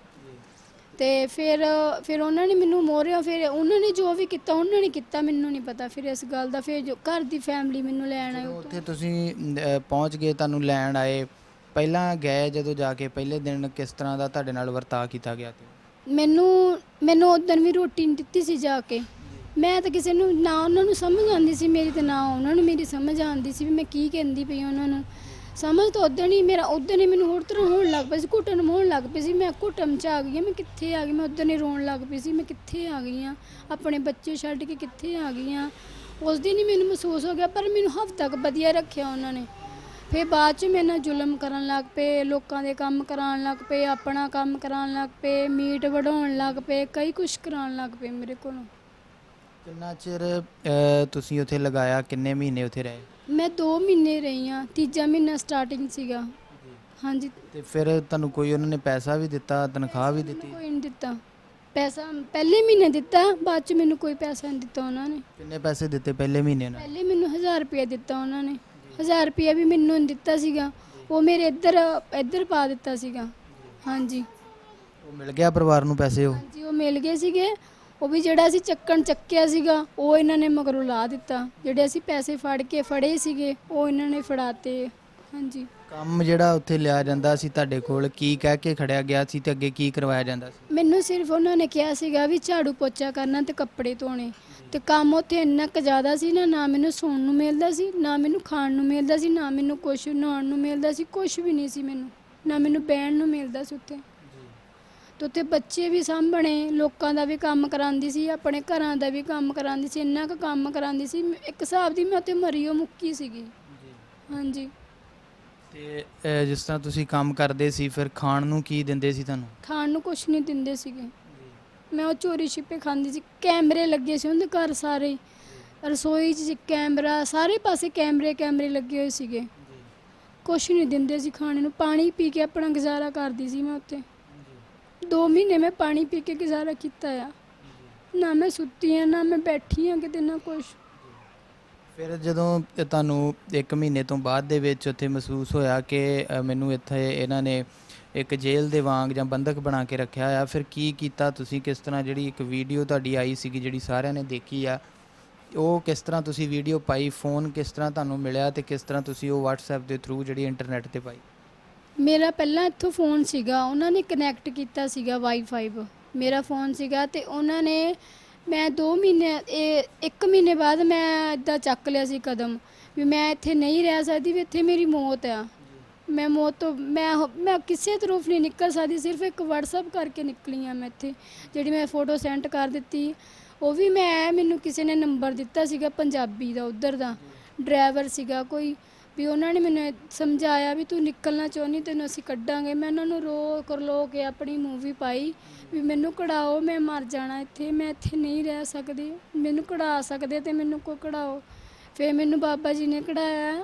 ਤੇ ਫਿਰ ਉਹਨਾਂ ਨੇ ਮੈਨੂੰ ਮੋਹਰਿਓ ਫਿਰ ਉਹਨਾਂ ਨੇ ਜੋ ਵੀ ਕੀਤਾ ਉਹਨਾਂ ਨੇ ਕੀਤਾ, ਮੈਨੂੰ ਨਹੀਂ ਪਤਾ ਫਿਰ ਇਸ ਗੱਲ ਦਾ। ਫਿਰ ਜੋ ਘਰ ਦੀ ਫੈਮਿਲੀ ਮੈਨੂੰ ਲੈਣ ਆਈ ਉੱਥੇ ਤੁਸੀਂ ਪਹੁੰਚ ਗਏ, ਤੁਹਾਨੂੰ ਲੈਣ ਆਏ। ਪਹਿਲਾਂ ਗਏ ਜਦੋਂ ਜਾ ਕੇ ਪਹਿਲੇ ਦਿਨ ਕਿਸ ਤਰ੍ਹਾਂ ਦਾ ਤੁਹਾਡੇ ਨਾਲ ਵਰਤਾਅ ਕੀਤਾ ਗਿਆ? ਤੇ ਮੈਨੂੰ ਉਦੋਂ ਵੀ ਰੋਟੀ ਨਹੀਂ ਦਿੱਤੀ ਸੀ ਜਾ ਕੇ। ਮੈਂ ਤਾਂ ਕਿਸੇ ਨੂੰ ਨਾ ਉਹਨਾਂ ਨੂੰ ਸਮਝ ਆਉਂਦੀ ਸੀ ਮੇਰੀ ਤੇ ਨਾ ਉਹਨਾਂ ਨੂੰ ਮੇਰੀ ਸਮਝ ਆਉਂਦੀ ਸੀ ਵੀ ਮੈਂ ਕੀ ਕਹਿੰਦੀ ਪਈ ਉਹਨਾਂ ਨੂੰ। ਸਮਝ ਤਾਂ ਉਦੋਂ ਹੀ ਮੈਨੂੰ ਹੋਰ ਤਰ੍ਹਾਂ ਹੋਣ ਲੱਗ ਪਿਆ ਸੀ, ਘੁੱਟਣ ਹੋਣ ਲੱਗ ਪਈ ਸੀ। ਮੈਂ ਘੁੱਟਣ 'ਚ ਆ ਗਈ ਹਾਂ, ਮੈਂ ਕਿੱਥੇ ਆ ਗਈ, ਮੈਂ ਉਦੋਂ ਹੀ ਰੋਣ ਲੱਗ ਪਈ ਸੀ, ਮੈਂ ਕਿੱਥੇ ਆ ਗਈ ਹਾਂ, ਆਪਣੇ ਬੱਚੇ ਛੱਡ ਕੇ ਕਿੱਥੇ ਆ ਗਈ ਹਾਂ। ਉਸ ਦਿਨ ਹੀ ਮੈਨੂੰ ਮਹਿਸੂਸ ਹੋ ਗਿਆ, ਪਰ ਮੈਨੂੰ ਹਫ਼ਤਾ ਕੁ ਵਧੀਆ ਰੱਖਿਆ ਉਹਨਾਂ ਨੇ। ਫਿਰ ਬਾਅਦ 'ਚ ਮੇਰੇ ਨਾਲ ਜ਼ੁਲਮ ਕਰਨ ਲੱਗ ਪਏ, ਲੋਕਾਂ ਦੇ ਕੰਮ ਕਰਾਉਣ ਲੱਗ ਪਏ, ਆਪਣਾ ਕੰਮ ਕਰਾਉਣ ਲੱਗ ਪਏ, ਮੀਟ ਵਢਾਉਣ ਲੱਗ ਪਏ, ਕਈ ਕੁਛ ਕਰਾਉਣ ਲੱਗ ਪਏ ਮੇਰੇ ਕੋਲੋਂ। ਕਿੰਨਾ ਚਿਰ ਤੁਸੀਂ ਉੱਥੇ ਲਗਾਇਆ, ਕਿੰਨੇ ਮਹੀਨੇ ਉੱਥੇ ਰਹੇ? ਮੈਂ 2 ਮਹੀਨੇ ਰਹੀ ਹਾਂ, ਤੀਜਾ ਮਹੀਨਾ ਸਟਾਰਟਿੰਗ ਸੀਗਾ। ਹਾਂਜੀ। ਤੇ ਫਿਰ ਤੁਹਾਨੂੰ ਕੋਈ ਉਹਨਾਂ ਨੇ ਪੈਸਾ ਵੀ ਦਿੱਤਾ, ਤਨਖਾਹ ਵੀ ਦਿੱਤੀ? ਕੋਈ ਨਹੀਂ ਦਿੱਤਾ ਪੈਸਾ, ਪਹਿਲੇ ਮਹੀਨੇ ਦਿੱਤਾ, ਬਾਅਦ 'ਚ ਮੈਨੂੰ ਕੋਈ ਪੈਸਾ ਨਹੀਂ ਦਿੱਤਾ ਉਹਨਾਂ ਨੇ। ਕਿੰਨੇ ਪੈਸੇ ਦਿੱਤੇ ਪਹਿਲੇ ਮਹੀਨੇ ਨਾਲ? ਪਹਿਲੇ ਮੈਨੂੰ 1000 ਰੁਪਇਆ ਦਿੱਤਾ ਉਹਨਾਂ ਨੇ। 1000 ਰੁਪਇਆ ਵੀ ਮੈਨੂੰ ਨਹੀਂ ਦਿੱਤਾ ਸੀਗਾ, ਉਹ ਮੇਰੇ ਇੱਧਰ ਪਾ ਦਿੱਤਾ ਸੀਗਾ। ਹਾਂਜੀ। ਉਹ ਮਿਲ ਗਿਆ ਪਰਿਵਾਰ ਨੂੰ ਪੈਸੇ? ਉਹ ਹਾਂਜੀ, ਉਹ ਮਿਲ ਗਏ ਸੀਗੇ। ਉਹ ਵੀ ਜਿਹੜਾ ਅਸੀਂ ਚੱਕਿਆ ਸੀਗਾ, ਉਹ ਇਹਨਾਂ ਨੇ ਮਗਰੋਂ ਲਾ ਦਿੱਤਾ। ਜਿਹੜੇ ਅਸੀਂ ਪੈਸੇ ਫੜੇ ਸੀਗੇ, ਉਹ ਇਹਨਾਂ ਨੇ ਫੜਾਤੇ। ਹਾਂਜੀ। ਕੰਮ ਜਿਹੜਾ ਉੱਥੇ ਲਿਆ ਜਾਂਦਾ ਸੀ ਤੁਹਾਡੇ ਕੋਲ, ਕੀ ਕਹਿ ਕੇ ਖੜਿਆ ਗਿਆ ਸੀ ਤੇ ਅੱਗੇ ਕੀ ਕਰਵਾਇਆ ਜਾਂਦਾ ਸੀ? ਮੈਨੂੰ ਸਿਰਫ ਉਹਨਾਂ ਨੇ ਕਿਹਾ ਸੀਗਾ ਵੀ ਝਾੜੂ ਪੋਚਾ ਕਰਨਾ ਤੇ ਕੱਪੜੇ ਧੋਣੇ। ਤੇ ਕੰਮ ਉੱਥੇ ਇੰਨਾ ਕੁ ਜ਼ਿਆਦਾ ਸੀ ਨਾ ਮੈਨੂੰ ਸੌਣ ਨੂੰ ਮਿਲਦਾ ਸੀ, ਨਾ ਮੈਨੂੰ ਖਾਣ ਨੂੰ ਮਿਲਦਾ ਸੀ, ਨਾ ਮੈਨੂੰ ਕੁਛ ਨਹਾਉਣ ਨੂੰ ਮਿਲਦਾ ਸੀ, ਕੁਛ ਵੀ ਨਹੀਂ ਸੀ ਮੈਨੂੰ, ਨਾ ਮੈਨੂੰ ਬਹਿਣ ਨੂੰ ਮਿਲਦਾ ਸੀ ਉੱਥੇ। ਤੇ ਉੱਥੇ ਬੱਚੇ ਵੀ ਸਾਂਭਣੇ, ਲੋਕਾਂ ਦਾ ਵੀ ਕੰਮ ਕਰਾਉਂਦੀ ਸੀ, ਆਪਣੇ ਘਰਾਂ ਦਾ ਵੀ ਕੰਮ ਕਰਾਉਂਦੀ ਸੀ, ਇੰਨਾ ਕੁ ਕੰਮ ਕਰਾਉਂਦੀ ਸੀ, ਇੱਕ ਹਿਸਾਬ ਦੀ ਮੈਂ ਉੱਥੇ ਮਰੀਓ ਮੁੱਕੀ ਸੀਗੀ। ਹਾਂਜੀ। ਤੇ ਜਿਸ ਤਰ੍ਹਾਂ ਤੁਸੀਂ ਕੰਮ ਕਰਦੇ ਸੀ, ਫਿਰ ਖਾਣ ਨੂੰ ਕੀ ਦਿੰਦੇ ਸੀ ਤੁਹਾਨੂੰ? ਖਾਣ ਨੂੰ ਕੁਛ ਨਹੀਂ ਦਿੰਦੇ ਸੀਗੇ, ਮੈਂ ਉਹ ਚੋਰੀ ਛਿਪੇ ਖਾਂਦੀ ਸੀ। ਕੈਮਰੇ ਲੱਗੇ ਸੀ ਉਹਦੇ ਘਰ ਸਾਰੇ, ਰਸੋਈ 'ਚ ਕੈਮਰਾ, ਸਾਰੇ ਪਾਸੇ ਕੈਮਰੇ ਲੱਗੇ ਹੋਏ ਸੀਗੇ। ਕੁਛ ਨਹੀਂ ਦਿੰਦੇ ਸੀ ਖਾਣੇ ਨੂੰ, ਪਾਣੀ ਪੀ ਕੇ ਆਪਣਾ ਗੁਜ਼ਾਰਾ ਕਰਦੀ ਸੀ ਮੈਂ ਉੱਥੇ। 2 ਮਹੀਨੇ ਮੈਂ ਪਾਣੀ ਪੀ ਕੇ ਗੁਜ਼ਾਰਾ ਕੀਤਾ ਆ, ਨਾ ਮੈਂ ਸੁੱਤੀ ਹਾਂ, ਨਾ ਮੈਂ ਬੈਠੀ ਹਾਂ ਕਿਤੇ, ਨਾ ਕੁਛ। ਫਿਰ ਜਦੋਂ ਤੁਹਾਨੂੰ 1 ਮਹੀਨੇ ਤੋਂ ਬਾਅਦ ਦੇ ਵਿੱਚ ਉੱਥੇ ਮਹਿਸੂਸ ਹੋਇਆ ਕਿ ਮੈਨੂੰ ਇੱਥੇ ਇਹਨਾਂ ਨੇ ਇੱਕ ਜੇਲ੍ਹ ਦੇ ਵਾਂਗ ਜਾਂ ਬੰਦਕ ਬਣਾ ਕੇ ਰੱਖਿਆ ਆ, ਫਿਰ ਕੀ ਕੀਤਾ ਤੁਸੀਂ? ਕਿਸ ਤਰ੍ਹਾਂ ਜਿਹੜੀ ਇੱਕ ਵੀਡੀਓ ਤੁਹਾਡੀ ਆਈ ਸੀਗੀ, ਜਿਹੜੀ ਸਾਰਿਆਂ ਨੇ ਦੇਖੀ ਆ, ਉਹ ਕਿਸ ਤਰ੍ਹਾਂ ਤੁਸੀਂ ਵੀਡੀਓ ਪਾਈ? ਫੋਨ ਕਿਸ ਤਰ੍ਹਾਂ ਤੁਹਾਨੂੰ ਮਿਲਿਆ ਤੇ ਕਿਸ ਤਰ੍ਹਾਂ ਤੁਸੀਂ ਉਹ WhatsApp ਦੇ ਥਰੂ ਜਿਹੜੀ ਇੰਟਰਨੈਟ 'ਤੇ ਪਾਈ? ਮੇਰਾ ਪਹਿਲਾਂ ਇੱਥੋਂ ਫ਼ੋਨ ਸੀਗਾ, ਉਹਨਾਂ ਨੇ ਕਨੈਕਟ ਕੀਤਾ ਸੀਗਾ ਵਾਈਫਾਈ, ਮੇਰਾ ਫ਼ੋਨ ਸੀਗਾ। ਤੇ ਉਹਨਾਂ ਨੇ, ਮੈਂ 2 ਮਹੀਨੇ 1 ਮਹੀਨੇ ਬਾਅਦ ਮੈਂ ਇੱਦਾਂ ਚੱਕ ਲਿਆ ਸੀ ਕਦਮ ਵੀ ਮੈਂ ਇੱਥੇ ਨਹੀਂ ਰਹਿ ਸਕਦੀ, ਵੀ ਇੱਥੇ ਮੇਰੀ ਮੌਤ ਆ। ਮੈਂ ਮੌਤ ਤੋਂ ਮੈਂ ਕਿਸੇ ਤਰੂਫ ਨਹੀਂ ਨਿਕਲ ਸਕਦੀ, ਸਿਰਫ ਇੱਕ WhatsApp ਕਰਕੇ ਨਿਕਲੀ ਹਾਂ ਮੈਂ ਇੱਥੇ। ਜਿਹੜੀ ਮੈਂ ਫੋਟੋ ਸੈਂਡ ਕਰ ਦਿੱਤੀ, ਉਹ ਵੀ ਮੈਨੂੰ ਕਿਸੇ ਨੇ ਨੰਬਰ ਦਿੱਤਾ ਸੀਗਾ ਪੰਜਾਬੀ ਦਾ, ਉੱਧਰ ਦਾ ਡਰਾਈਵਰ ਸੀਗਾ ਕੋਈ, ਵੀ ਉਹਨਾਂ ਨੇ ਮੈਨੂੰ ਸਮਝਾਇਆ ਵੀ ਤੂੰ ਨਿਕਲਣਾ ਚਾਹੁੰਦੀ, ਤੈਨੂੰ ਅਸੀਂ ਕੱਢਾਂਗੇ। ਮੈਂ ਉਹਨਾਂ ਨੂੰ ਰੋ ਕੇ ਆਪਣੀ ਮੂਵੀ ਪਾਈ ਵੀ ਮੈਨੂੰ ਕਢਾਓ, ਮੈਂ ਮਰ ਜਾਣਾ ਇੱਥੇ, ਮੈਂ ਇੱਥੇ ਨਹੀਂ ਰਹਿ ਸਕਦੀ, ਮੈਨੂੰ ਕਢਾ ਸਕਦੇ ਤੇ ਮੈਨੂੰ ਕੋਈ ਕਢਾਓ। ਫਿਰ ਮੈਨੂੰ ਬਾਬਾ ਜੀ ਨੇ ਕਢਾਇਆ,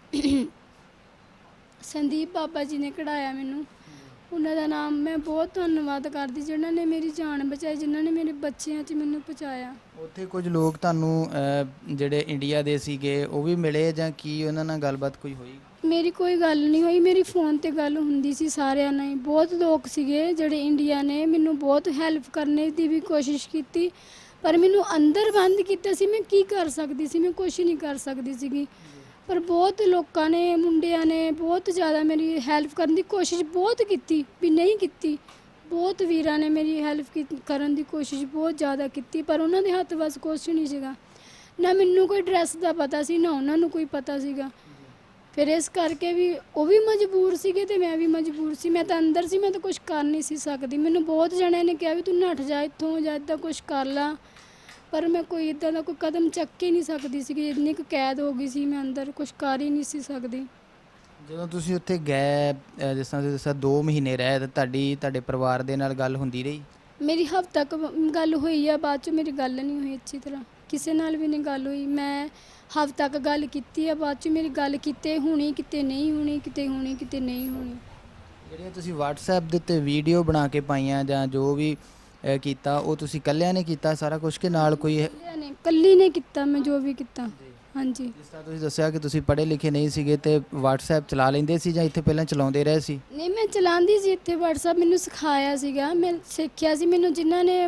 ਸੰਦੀਪ ਬਾਬਾ ਜੀ ਨੇ ਕਢਾਇਆ ਮੈਨੂੰ। ਉਹਨਾਂ ਦਾ ਨਾਮ ਮੈਂ ਬਹੁਤ ਧੰਨਵਾਦ ਕਰਦੀ, ਜਿਨ੍ਹਾਂ ਨੇ ਮੇਰੀ ਜਾਨ ਬਚਾਈ, ਜਿਨ੍ਹਾਂ ਨੇ ਮੇਰੇ ਬੱਚਿਆਂ 'ਚ ਮੈਨੂੰ ਪਹੁੰਚਾਇਆ। ਉੱਥੇ ਕੁਝ ਲੋਕ ਤੁਹਾਨੂੰ ਜਿਹੜੇ ਇੰਡੀਆ ਦੇ ਸੀਗੇ ਉਹ ਵੀ ਮਿਲੇ ਜਾਂ ਕੀ ਉਹਨਾਂ ਨਾਲ ਗੱਲਬਾਤ ਕੋਈ ਹੋਈ? ਮੇਰੀ ਕੋਈ ਗੱਲ ਨਹੀਂ ਹੋਈ, ਮੇਰੀ ਫ਼ੋਨ 'ਤੇ ਗੱਲ ਹੁੰਦੀ ਸੀ ਸਾਰਿਆਂ ਨਾਲ ਹੀ। ਬਹੁਤ ਲੋਕ ਸੀਗੇ ਜਿਹੜੇ ਇੰਡੀਆ ਨੇ ਮੈਨੂੰ ਬਹੁਤ ਹੈਲਪ ਕਰਨ ਦੀ ਵੀ ਕੋਸ਼ਿਸ਼ ਕੀਤੀ, ਪਰ ਮੈਨੂੰ ਅੰਦਰ ਬੰਦ ਕੀਤਾ ਸੀ। ਮੈਂ ਕੀ ਕਰ ਸਕਦੀ ਸੀ? ਮੈਂ ਕੁਛ ਨਹੀਂ ਕਰ ਸਕਦੀ ਸੀਗੀ। ਪਰ ਬਹੁਤ ਲੋਕਾਂ ਨੇ, ਮੁੰਡਿਆਂ ਨੇ ਬਹੁਤ ਜ਼ਿਆਦਾ ਮੇਰੀ ਹੈਲਪ ਕਰਨ ਦੀ ਕੋਸ਼ਿਸ਼ ਬਹੁਤ ਕੀਤੀ, ਵੀ ਨਹੀਂ ਕੀਤੀ। ਬਹੁਤ ਵੀਰਾਂ ਨੇ ਮੇਰੀ ਹੈਲਪ ਕਰਨ ਦੀ ਕੋਸ਼ਿਸ਼ ਬਹੁਤ ਜ਼ਿਆਦਾ ਕੀਤੀ, ਪਰ ਉਹਨਾਂ ਦੇ ਹੱਥ ਵੱਸ ਕੁਛ ਨਹੀਂ ਸੀਗਾ। ਨਾ ਮੈਨੂੰ ਕੋਈ ਡਰੈਸ ਦਾ ਪਤਾ ਸੀ, ਨਾ ਉਹਨਾਂ ਨੂੰ ਕੋਈ ਪਤਾ ਸੀਗਾ। ਫਿਰ ਇਸ ਕਰਕੇ ਵੀ ਉਹ ਵੀ ਮਜਬੂਰ ਸੀਗੇ ਤੇ ਮੈਂ ਵੀ ਮਜਬੂਰ ਸੀ। ਮੈਂ ਤਾਂ ਅੰਦਰ ਸੀ, ਮੈਂ ਤਾਂ ਕੁਛ ਕਰ ਨਹੀਂ ਸੀ ਸਕਦੀ। ਮੈਨੂੰ ਬਹੁਤ ਜਣਿਆਂ ਨੇ ਕਿਹਾ ਵੀ ਤੂੰ ਨੱਠ ਜਾ ਇੱਥੋਂ, ਜਾਂ ਇੱਦਾਂ ਕੁਛ ਕਰ ਲਾ, ਪਰ ਮੈਂ ਕੋਈ ਇੱਦਾਂ ਦਾ ਕੋਈ ਕਦਮ ਚੱਕ ਹੀ ਨਹੀਂ ਸਕਦੀ ਸੀਗੀ। ਇੰਨੀ ਕੁ ਕੈਦ ਹੋ ਗਈ ਸੀ ਮੈਂ ਅੰਦਰ, ਕੁਛ ਕਰ ਹੀ ਨਹੀਂ ਸੀ ਸਕਦੀ। ਜਦੋਂ ਤੁਸੀਂ ਉੱਥੇ ਗਏ, ਜਿਸ ਤਰ੍ਹਾਂ ਤੁਸੀਂ ਦੱਸਿਆ 2 ਮਹੀਨੇ ਰਹੇ, ਤਾਂ ਤੁਹਾਡੇ ਪਰਿਵਾਰ ਦੇ ਨਾਲ ਗੱਲ ਹੁੰਦੀ ਰਹੀ? ਮੇਰੀ ਹਫ਼ਤਾ ਕੁ ਗੱਲ ਹੋਈ ਆ, ਬਾਅਦ 'ਚ ਮੇਰੀ ਗੱਲ ਨਹੀਂ ਹੋਈ ਅੱਛੀ ਤਰ੍ਹਾਂ, ਕਿਸੇ ਨਾਲ ਵੀ ਨਹੀਂ ਗੱਲ ਹੋਈ। ਮੈਂ ਹਫ਼ਤਾ ਕੁ ਗੱਲ ਕੀਤੀ ਆ, ਬਾਅਦ 'ਚ ਮੇਰੀ ਗੱਲ ਕਿਤੇ ਹੋਣੀ, ਕਿਤੇ ਨਹੀਂ ਹੋਣੀ, ਕਿਤੇ ਹੋਣੀ, ਕਿਤੇ ਨਹੀਂ ਹੋਣੀ। ਜਿਹੜੀਆਂ ਤੁਸੀਂ WhatsApp ਦੇ ਉੱਤੇ ਵੀਡੀਓ ਬਣਾ ਕੇ ਪਾਈਆਂ ਜਾਂ ਜੋ ਵੀ ਕੀਤਾ, ਉਹ ਤੁਸੀਂ ਇਕੱਲਿਆਂ ਨੇ ਕੀਤਾ ਸਾਰਾ ਕੁਛ ਕਿ ਨਾਲ ਕੋਈ? ਇਕੱਲੀ ਨੇ ਕੀਤਾ ਮੈਂ ਜੋ ਵੀ ਕੀਤਾ। ਹਾਂਜੀ। ਜਿਸ ਤਰ੍ਹਾਂ ਤੁਸੀਂ ਦੱਸਿਆ ਕਿ ਤੁਸੀਂ ਪੜ੍ਹੇ ਲਿਖੇ ਨਹੀਂ ਸੀਗੇ ਤੇ WhatsApp ਚਲਾ ਲੈਂਦੇ ਸੀ ਜਾਂ ਇੱਥੇ ਪਹਿਲਾਂ ਚਲਾਉਂਦੇ ਰਹੇ ਸੀ? ਨਹੀਂ, ਮੈਂ ਚਲਾਉਂਦੀ ਸੀ ਇੱਥੇ WhatsApp, ਮੈਨੂੰ ਸਿਖਾਇਆ ਸੀਗਾ, ਮੈਂ ਸਿੱਖਿਆ ਸੀ। ਮੈਨੂੰ ਜਿਨ੍ਹਾਂ ਨੇ